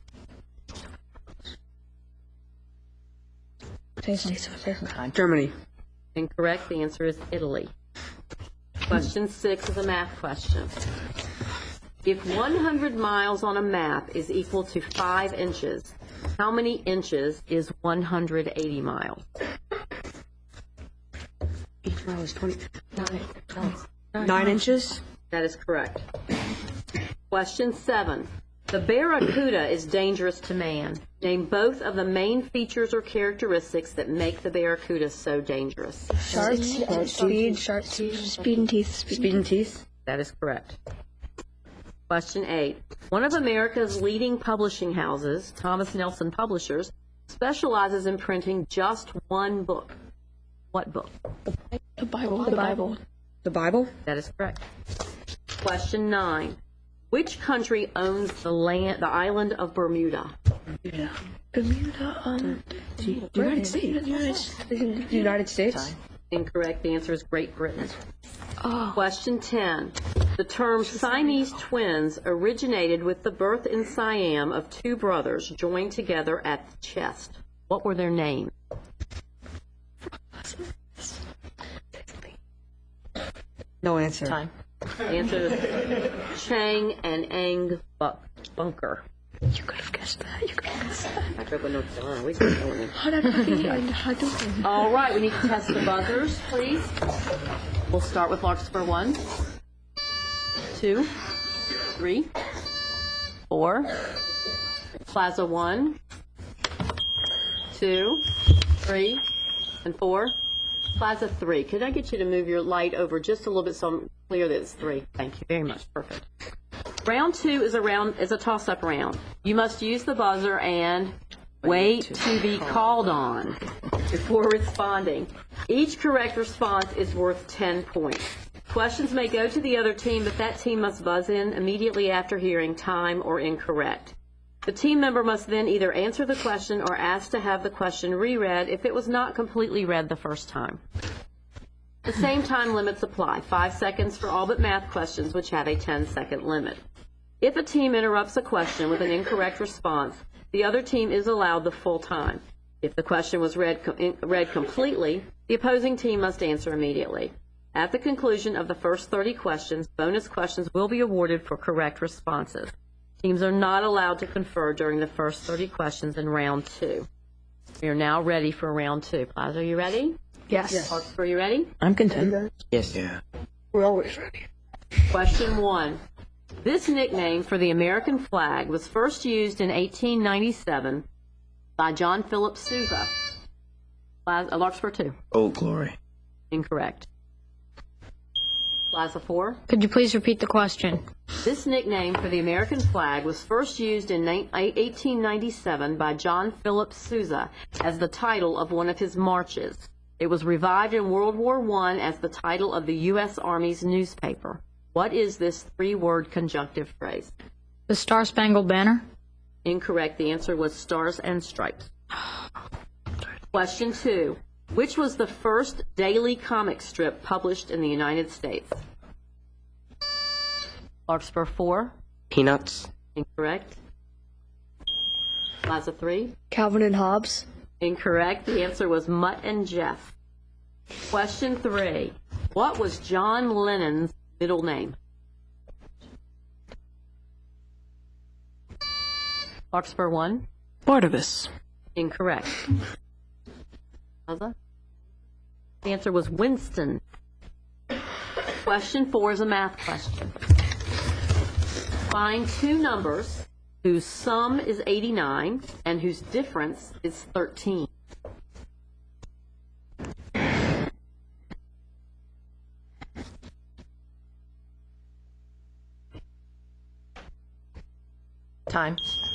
Time. Germany. Incorrect. The answer is Italy. Question 6 is a math question. If 100 miles on a map is equal to 5 inches, how many inches is 180 miles? Each mile is 9 inches. That is correct. Question 7. The barracuda is dangerous to man. Name both of the main features or characteristics that make the barracuda so dangerous. Speed and teeth. Speed and teeth. That is correct. Question 8. One of America's leading publishing houses, Thomas Nelson Publishers, specializes in printing just one book. What book? The Bible. The Bible. The Bible. That is correct. Question 9. Which country owns the island of Bermuda? Bermuda. United States. Incorrect. The answer is Great Britain. Question 10. The term Siamese twins originated with the birth in Siam of 2 brothers joined together at the chest. What were their names? No answer. Time. The answer is Chang and Ang Bunker. You could have guessed that. All right, we need to test the buzzers, please. We'll start with Larkspur 1, 2, 3, 4. Plaza 1, 2, 3, and 4. Plaza 3. Could I get you to move your light over just a little bit so I'm clear that it's 3? Thank you very much. Perfect. Round 2 is a toss-up round. You must use the buzzer and wait to be called on before responding. Each correct response is worth 10 points. Questions may go to the other team, but that team must buzz in immediately after hearing time or incorrect. The team member must then either answer the question or ask to have the question reread if it was not completely read the first time. The same time limits apply, 5 seconds for all but math questions, which have a 10-second limit. If a team interrupts a question with an incorrect response, the other team is allowed the full time. If the question was read completely, the opposing team must answer immediately. At the conclusion of the first 30 questions, bonus questions will be awarded for correct responses. Teams are not allowed to confer during the first 30 questions in round 2. We are now ready for round 2. Plaza, are you ready? Yes. Larkspur, are you ready? I'm content. Yes. Yeah. We're always ready. Question 1. This nickname for the American flag was first used in 1897 by John Philip Sousa. Larkspur 2. Old Glory. Incorrect. Plaza 4. Could you please repeat the question? This nickname for the American flag was first used in 1897 by John Philip Sousa as the title of one of his marches. It was revived in World War I as the title of the U.S. Army's newspaper. What is this three-word conjunctive phrase? The Star Spangled Banner. Incorrect. The answer was Stars and Stripes. Question 2. Which was the first daily comic strip published in the United States? Larkspur 4. Peanuts. Incorrect. PLaza 3. Calvin and Hobbes. Incorrect. The answer was Mutt and Jeff. Question 3. What was John Lennon's middle name? Larkspur 1. Barnabas. Incorrect. PLaza? The answer was Winston. Question 4 is a math question. Find two numbers whose sum is 89 and whose difference is 13. Time.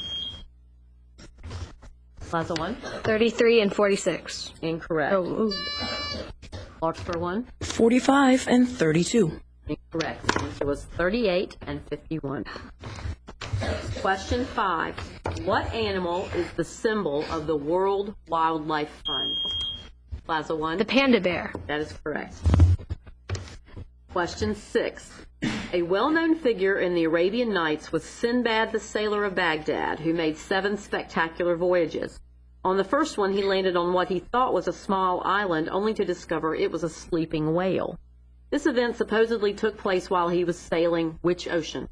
PLaza 1. 33 and 46. Incorrect. Larkspur 1. 45 and 32. Incorrect. The answer was 38 and 51. Question 5. What animal is the symbol of the World Wildlife Fund? PLaza 1. The panda bear. That is correct. Question 6. A well-known figure in the Arabian Nights was Sinbad the Sailor of Baghdad, who made 7 spectacular voyages. On the first one, he landed on what he thought was a small island, only to discover it was a sleeping whale. This event supposedly took place while he was sailing which ocean?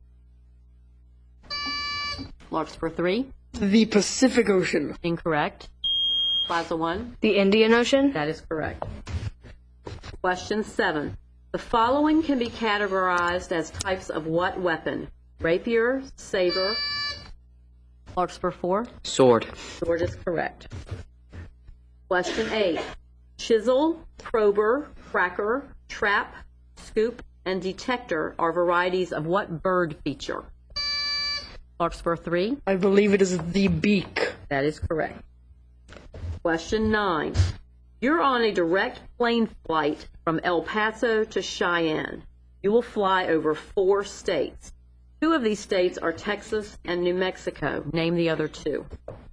Larkspur 3. The Pacific Ocean. Incorrect. PLaza 1. The Indian Ocean. That is correct. Question 7. The following can be categorized as types of what weapon? Rapier, saber. Larkspur 4. Sword. Sword is correct. Question 8. Chisel, prober, cracker, trap, scoop, and detector are varieties of what bird feature? Larkspur 3. I believe it is the beak. That is correct. Question 9. You're on a direct plane flight from El Paso to Cheyenne. You will fly over 4 states. 2 of these states are Texas and New Mexico. Name the other 2.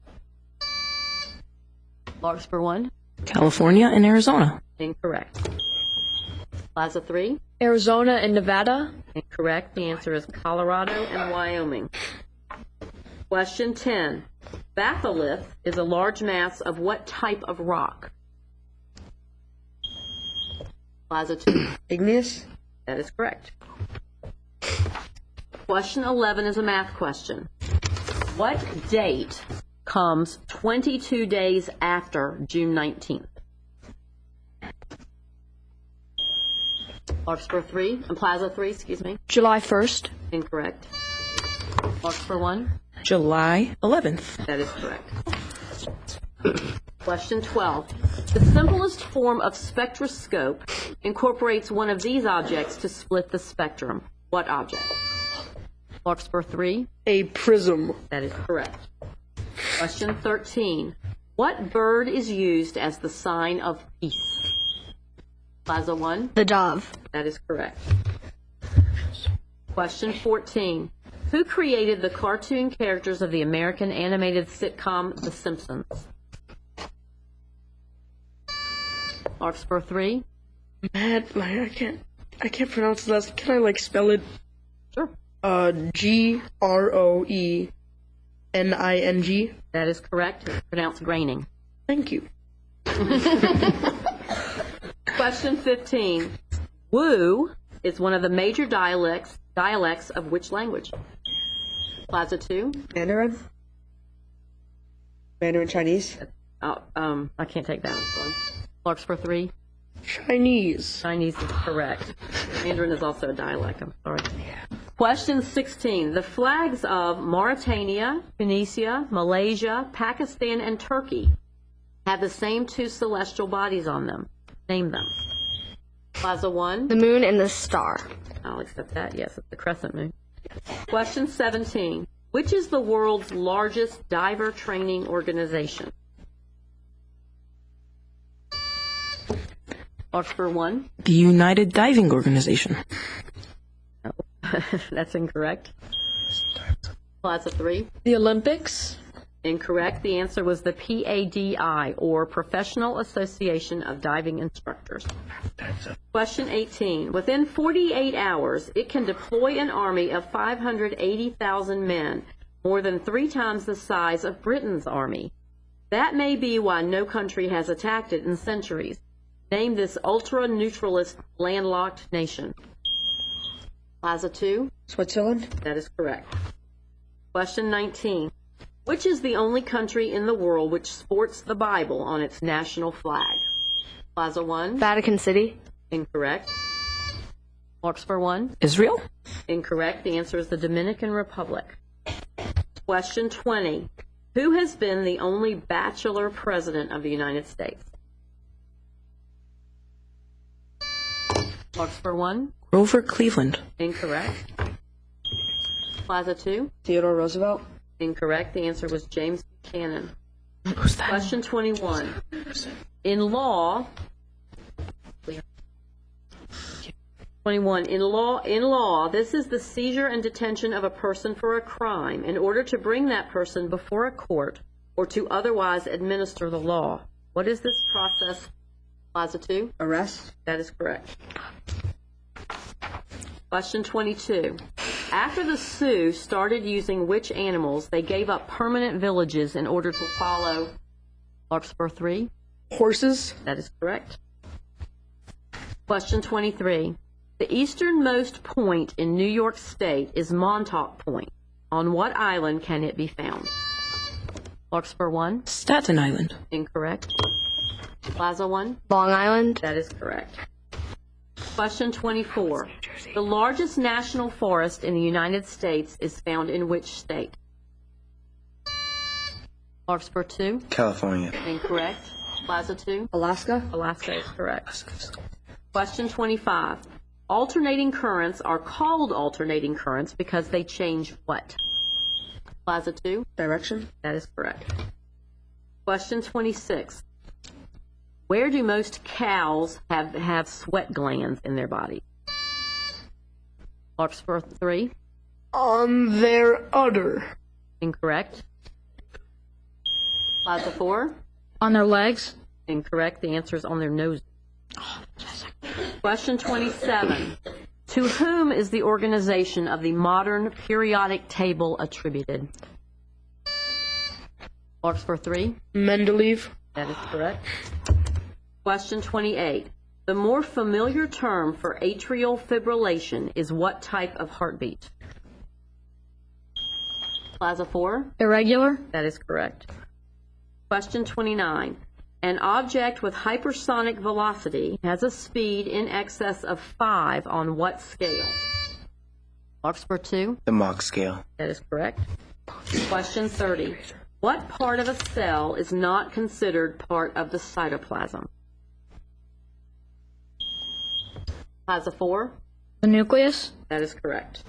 Larkspur 1. California and Arizona. Incorrect. PLaza 3. Arizona and Nevada. Incorrect. The answer is Colorado and Wyoming. Question 10. Batholith is a large mass of what type of rock? PLaza 2. Igneous? That is correct. Question 11 is a math question. What date comes 22 days after June 19th? Larkspur 3, and PLaza 3, excuse me. July 1st. Incorrect. Larkspur 1. July 11th. That is correct. Question 12. The simplest form of spectroscope incorporates one of these objects to split the spectrum. What object? Larkspur 3. A prism. That is correct. Question 13. What bird is used as the sign of peace? PLaza 1. The dove. That is correct. Question 14. Who created the cartoon characters of the American animated sitcom The Simpsons? Larkspur 3. Matt, I can't pronounce the last. Can I spell it? Sure. Groening. That is correct. It's pronounced graining. Thank you. Question 15. Wu is one of the major dialects of which language? PLaza 2. Mandarin? Mandarin Chinese? I can't take that one. Larkspur 3. Chinese. Chinese is correct. Mandarin is also a dialect. I'm sorry. Question 16. The flags of Mauritania, Tunisia, Malaysia, Pakistan, and Turkey have the same 2 celestial bodies on them. Name them. PLaza 1. The moon and the star. I'll accept that. Yes, it's the crescent moon. Question 17. Which is the world's largest diver training organization? Larkspur 1. The United Diving Organization. No. That's incorrect. Plaza 3. The Olympics. Incorrect. The answer was the PADI, or Professional Association of Diving Instructors. Question 18. Within 48 hours, it can deploy an army of 580,000 men, more than 3 times the size of Britain's army. That may be why no country has attacked it in centuries. Name this ultra-neutralist landlocked nation. Plaza 2. Switzerland. That is correct. Question 19. Which is the only country in the world which sports the Bible on its national flag? Plaza 1. Vatican City. Incorrect. Larkspur 1. Israel. Incorrect. The answer is the Dominican Republic. Question 20. Who has been the only bachelor president of the United States? Larkspur 1. Grover Cleveland. Incorrect. Plaza 2. Theodore Roosevelt. Incorrect. The answer was James Buchanan. Who's that? Question 21. In law, 21. In law, this is the seizure and detention of a person for a crime in order to bring that person before a court or to otherwise administer the law. What is this process? Plaza 2. Arrest. That is correct. Question 22. After the Sioux started using which animals, they gave up permanent villages in order to follow Larkspur 3? Horses. That is correct. Question 23. The easternmost point in New York State is Montauk Point. On what island can it be found? Larkspur 1? Staten Island. Incorrect. Plaza 1? Long Island. That is correct. Question 24. The largest national forest in the United States is found in which state? Larkspur 2? California. Incorrect. Plaza 2? Alaska. Alaska is correct. Question 25. Alternating currents are called alternating currents because they change what? Plaza 2? Direction. That is correct. Question 26. Where do most cows have sweat glands in their body? Larkspur 3? On their udder. Incorrect. Plaza 4? On their legs. Incorrect. The answer is on their nose. Question 27. To whom is the organization of the modern periodic table attributed? Larkspur 3? Mendeleev. That is correct. Question 28. The more familiar term for atrial fibrillation is what type of heartbeat? Plaza 4? Irregular. That is correct. Question 29. An object with hypersonic velocity has a speed in excess of 5 on what scale? Larkspur 2? The Mach scale. That is correct. Question 30. What part of a cell is not considered part of the cytoplasm? Plaza 4? The nucleus. That is correct.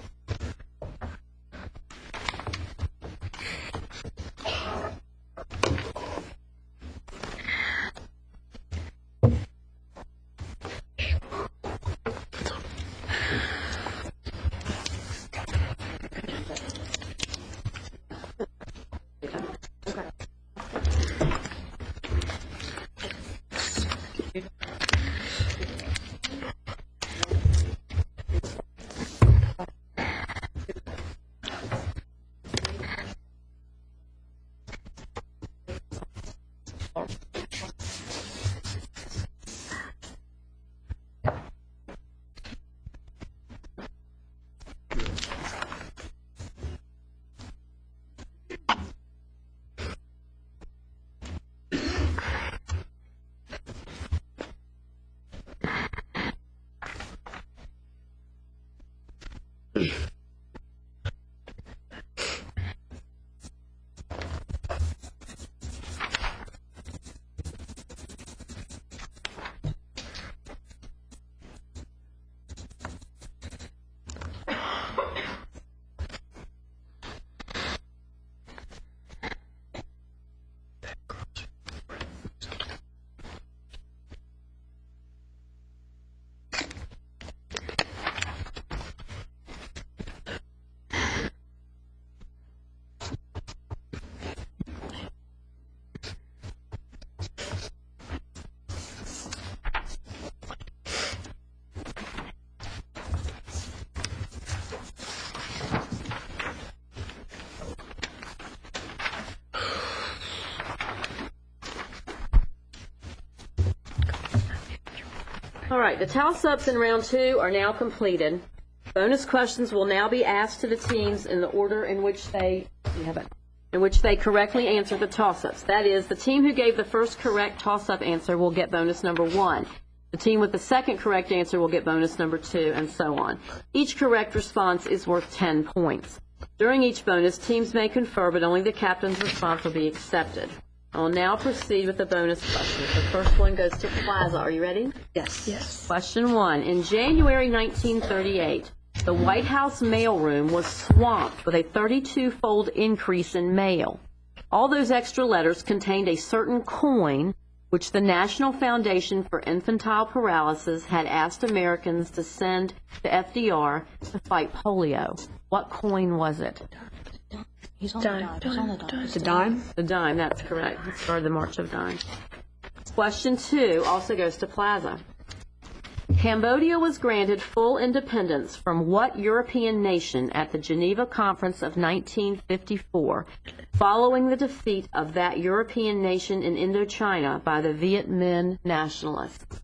All right, the toss-ups in round 2 are now completed. Bonus questions will now be asked to the teams in the order in which they correctly answer the toss-ups. That is, the team who gave the first correct toss-up answer will get bonus number 1. The team with the second correct answer will get bonus number 2, and so on. Each correct response is worth 10 points. During each bonus, teams may confer, but only the captain's response will be accepted. I'll now proceed with the bonus questions. The first one goes to PLaza. Are you ready? Yes. Yes. Question 1. In January 1938, the White House mailroom was swamped with a 32-fold increase in mail. All those extra letters contained a certain coin which the National Foundation for Infantile Paralysis had asked Americans to send to FDR to fight polio. What coin was it? He's on the dime. He's on the dime. It's a dime? The dime, that's correct. He started the March of Dimes. Question 2 also goes to PLaza. Cambodia was granted full independence from what European nation at the Geneva Conference of 1954, following the defeat of that European nation in Indochina by the Viet Minh nationalists?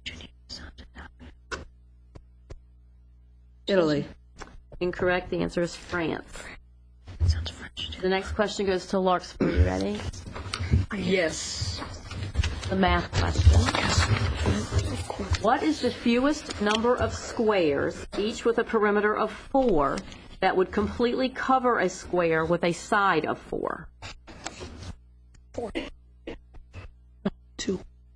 Italy. Incorrect. The answer is France. Sounds French. The next question goes to Larkspur. Are you ready? Yes. The math question. What is the fewest number of squares, each with a perimeter of 4, that would completely cover a square with a side of 4? 4. 2.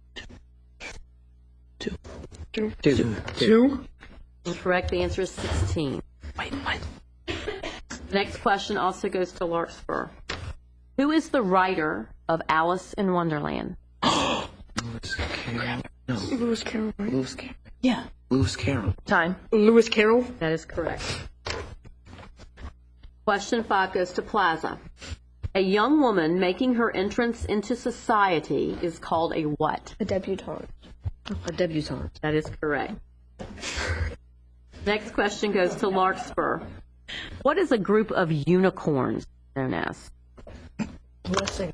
2. 2. 2. 2. Incorrect. The answer is 16. Wait. The next question also goes to Larkspur. Who is the writer of Alice in Wonderland? Lewis Carroll. No. Lewis Carroll, right? Lewis Carroll. Yeah. Lewis Carroll. Time. Lewis Carroll? That is correct. Question 5 goes to PLaza. A young woman making her entrance into society is called a what? A debutante. A debutante. That is correct. Next question goes to Larkspur. What is a group of unicorns known as? Blessing.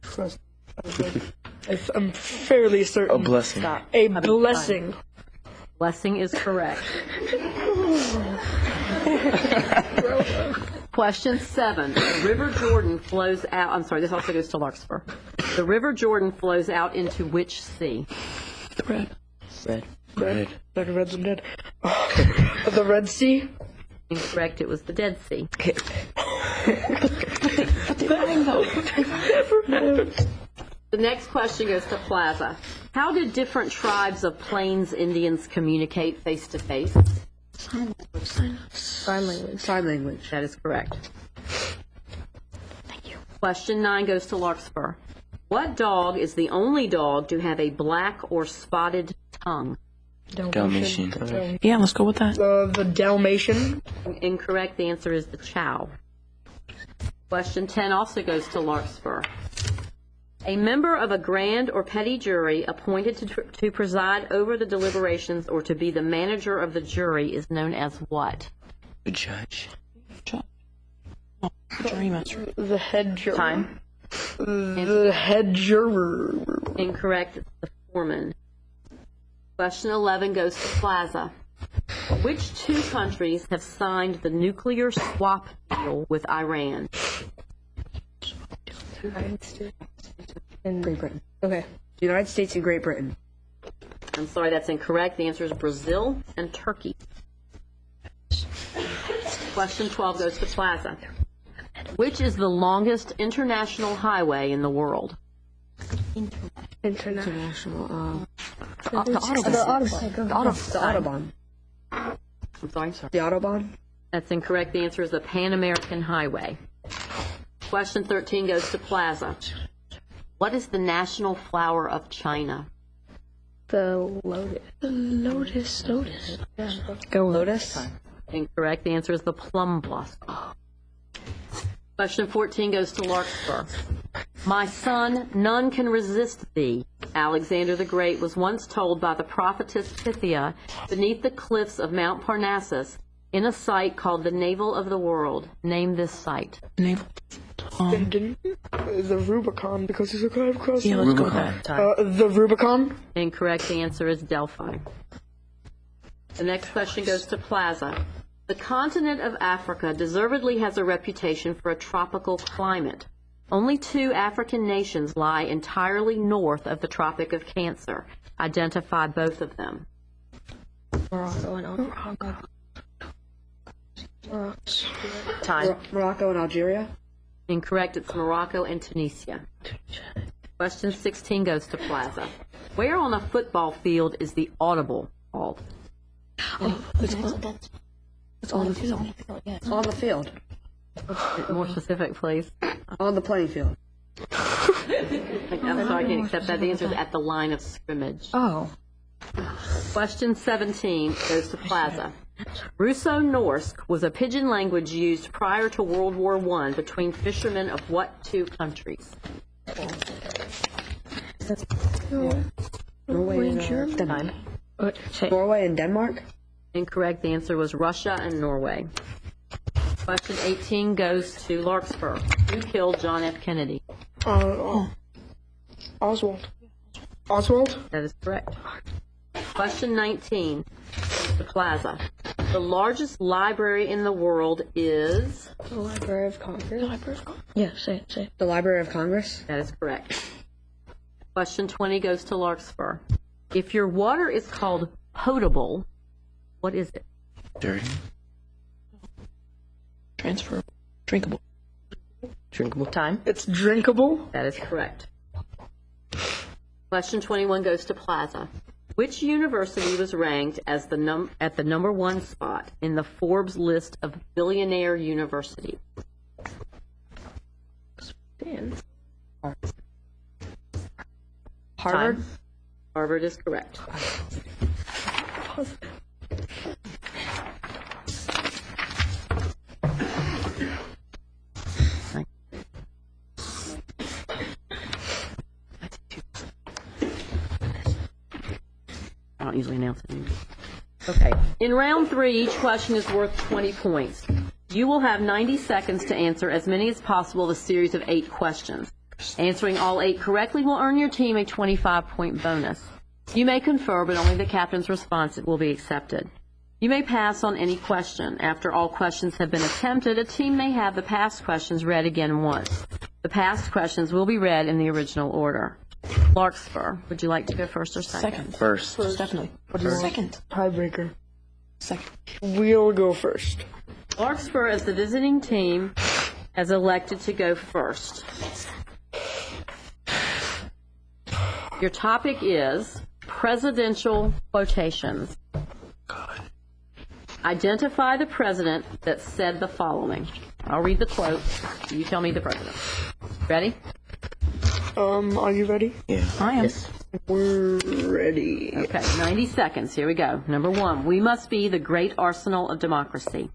I'm fairly certain. A blessing. Stop. A blessing. Blessing is correct. Question 7. The River Jordan flows out. I'm sorry, this also goes to Larkspur. The River Jordan flows out into which sea? The red. Red. Like Red's dead. The Red Sea? Incorrect. It was the Dead Sea. The next question goes to PLaza. How did different tribes of Plains Indians communicate face to face? Sign language. Sign language. That is correct. Thank you. Question 9 goes to Larkspur. What dog is the only dog to have a black or spotted tongue? Dalmatian. Yeah, let's go with that. The Dalmatian. Incorrect. The answer is the chow. Question 10 also goes to Larkspur. A member of a grand or petty jury appointed to preside over the deliberations or to be the manager of the jury is known as what? The judge. Jury master. The head juror. Time. The head juror. Incorrect. The foreman. Question 11 goes to PLaza. Which 2 countries have signed the nuclear swap deal with Iran? United States and Great Britain. Okay. The United States and Great Britain. I'm sorry, that's incorrect. The answer is Brazil and Turkey. Question 12 goes to PLaza. Which is the longest international highway in the world? International. The Autobahn. I'm sorry? The Autobahn. That's incorrect. The answer is the Pan American Highway. Question 13 goes to PLaza. What is the national flower of China? The lotus. Lotus. Go Lotus. Incorrect. The answer is the plum blossom. Question 14 goes to Larkspur. My son, none can resist thee. Alexander the Great was once told by the prophetess Pythia beneath the cliffs of Mount Parnassus in a site called the Navel of the World. Name this site. Navel. The Rubicon, because he's a guy across Yeah, let's go with that. the Rubicon? Incorrect. The answer is Delphi. The next question goes to PLaza. The continent of Africa deservedly has a reputation for a tropical climate. Only 2 African nations lie entirely north of the Tropic of Cancer. Identify both of them. Morocco and Algeria. Time. Morocco and Algeria. Incorrect. It's Morocco and Tunisia. Question 16 goes to PLaza. Where on a football field is the audible called? It's on the field. On the field. More specific, please. On the playing field. I'm sorry, I can't accept that. The answer is at the line of scrimmage. Oh. Question 17 goes to PLaza. Russo-Norsk was a pidgin language used prior to World War I between fishermen of what 2 countries? Norway and Denmark. Norway and Denmark? Incorrect. The answer was Russia and Norway. Question 18 goes to Larkspur. Who killed John F. Kennedy? Oswald. Oswald? That is correct. Question 19 to PLaza. The largest library in the world is? The Library of Congress. Yeah, say it. The Library of Congress? That is correct. Question 20 goes to Larkspur. If your water is called potable, what is it? Dirty. Transfer. Drinkable. Drinkable. Time. It's drinkable. That is correct. Question 21 goes to PLaza. Which university was ranked as at the number 1 spot in the Forbes list of billionaire universities? Harvard? Time. Harvard is correct. I don't usually announce it anymore. Okay. In round 3, each question is worth 20 points. You will have 90 seconds to answer as many as possible of a series of 8 questions. Answering all 8 correctly will earn your team a 25-point bonus. You may confer, but only the captain's response will be accepted. You may pass on any question. After all questions have been attempted, a team may have the past questions read again once. The past questions will be read in the original order. Larkspur, would you like to go first or second? First. Definitely. What is second? Tiebreaker. Second. We'll go first. Larkspur, as the visiting team, has elected to go first. Your topic is presidential quotations. Identify the president that said the following. I'll read the quote. You tell me the president. Ready? Are you ready? Yeah. I am. Yes. We're ready. Okay, 90 seconds. Here we go. Number 1, we must be the great arsenal of democracy.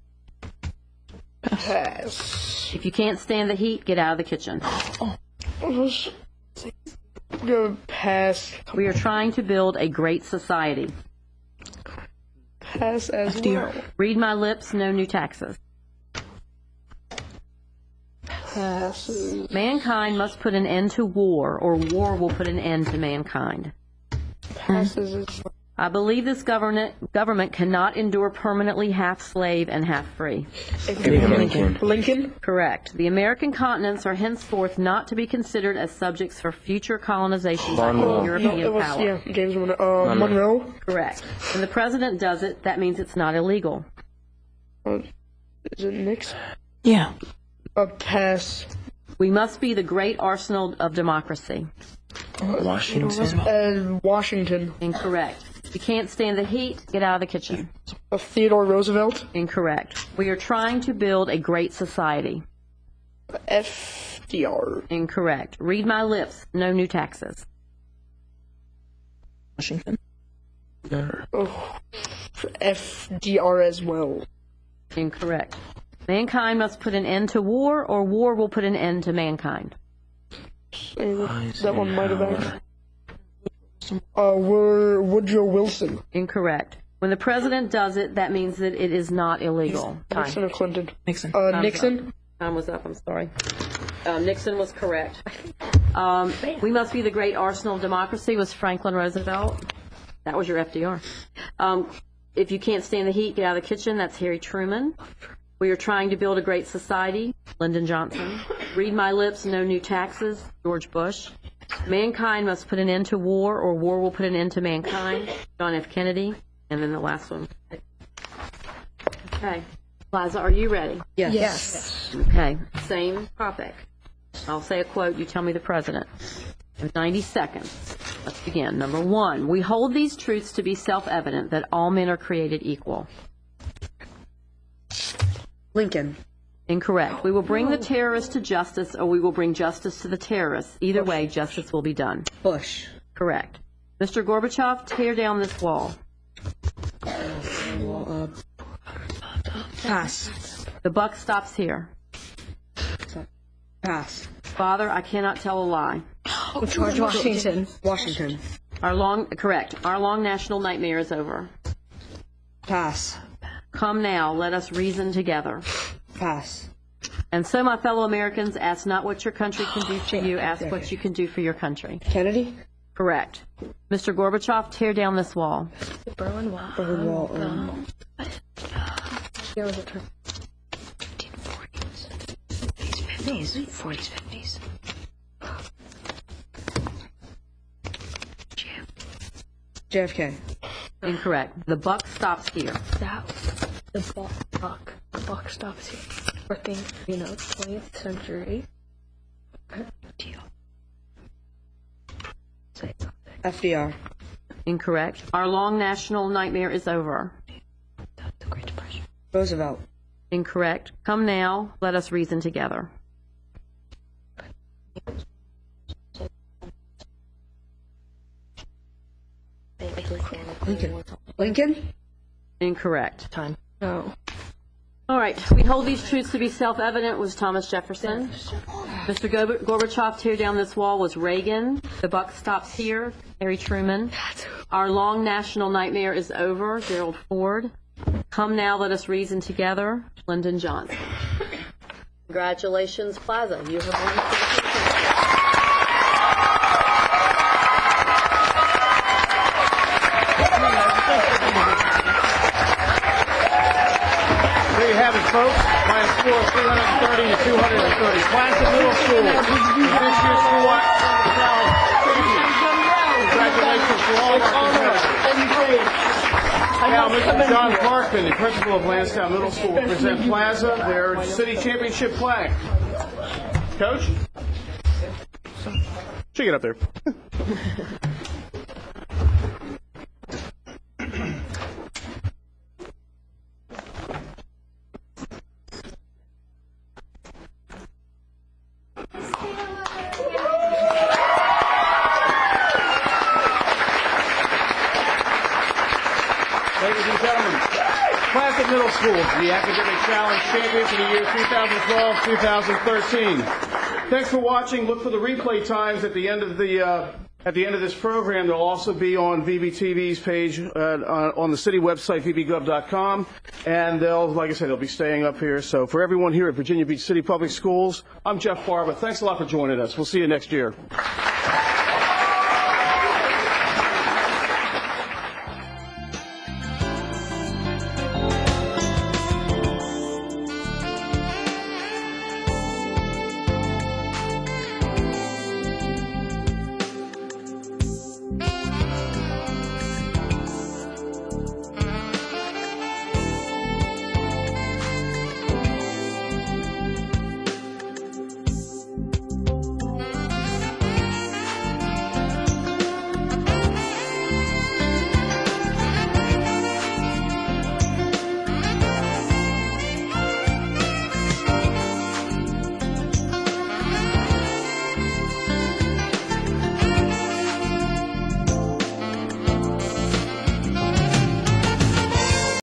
Pass. If you can't stand the heat, get out of the kitchen. Go pass. We are trying to build a great society. Pass as well. Read my lips, no new taxes. Passes. Mankind must put an end to war, or war will put an end to mankind. Passes as well. I believe this government cannot endure permanently half slave and half free. Abraham Lincoln. Lincoln? Correct. The American continents are henceforth not to be considered as subjects for future colonization by Monroe. any European It was, power. yeah, James Monroe. Correct. When the president does it, that means it's not illegal. Is it Nixon? Yeah. Pass. We must be the great arsenal of democracy. Washington. Washington. Incorrect. If you can't stand the heat, get out of the kitchen. Theodore Roosevelt. Incorrect. We are trying to build a great society. FDR. Incorrect. Read my lips, no new taxes. Washington. Oh, FDR as well. Incorrect. Mankind must put an end to war, or war will put an end to mankind. That one might have been. Woodrow Wilson. Incorrect. When the president does it, that means that it is not illegal. Nixon or Clinton? Nixon. Nixon? Time was up, I'm sorry. Nixon was correct. We must be the great arsenal of democracy was Franklin Roosevelt. That was your FDR. If you can't stand the heat, get out of the kitchen. That's Harry Truman. We are trying to build a great society. Lyndon Johnson. Read my lips, no new taxes. George Bush. Mankind must put an end to war, or war will put an end to mankind. John F. Kennedy. And then the last one. Okay. PLaza, are you ready? Yes. Okay. Same topic. I'll say a quote. You tell me the president. 90 seconds. Let's begin. Number 1. We hold these truths to be self-evident that all men are created equal. Lincoln. Incorrect. We will bring the terrorists to justice, or we will bring justice to the terrorists. Either way, justice will be done. Bush. Correct. Mr. Gorbachev, tear down this wall. Pass. The buck stops here. Pass. Father, I cannot tell a lie. George Washington. Washington. Correct. Our long national nightmare is over. Pass. Come now, let us reason together. Pass. And so, my fellow Americans, ask not what your country can do for you, ask what you can do for your country. Kennedy. Correct. Mr. Gorbachev, tear down this wall. The Berlin Wall. Berlin Wall. There was a term. 50s, 40s, 50s. JFK. Incorrect. The buck stops here. That the buck. The buck stops here. Working, 20th century. Say something. FDR. Incorrect. Our long national nightmare is over. The Great Depression. Roosevelt. Incorrect. Come now, let us reason together. Lincoln. Incorrect. Time. No. All right. We hold these truths to be self-evident was Thomas Jefferson. Mr. Gorbachev, tear down this wall was Reagan. The buck stops here. Harry Truman. Our long national nightmare is over. Gerald Ford. Come now, let us reason together. Lyndon Johnson. Congratulations, PLaza. You have won. There you have it, folks. By a score of 330 to 230. Classic Middle School. This year's school congratulations to all of our competitors. Now, Mr. John Parkman, the principal of Lansdowne Middle School, will present PLaza their city championship flag. Coach? Should get up there. Ladies and gentlemen, Classic Middle School, the Academic Challenge champions of the year 2012-2013. Thanks for watching. Look for the replay times at the end of this program. They'll also be on VBTV's page on the city website, vbgov.com, and like I said, they'll be staying up here. So for everyone here at Virginia Beach City Public Schools, I'm Jeff Barba. Thanks a lot for joining us. We'll see you next year.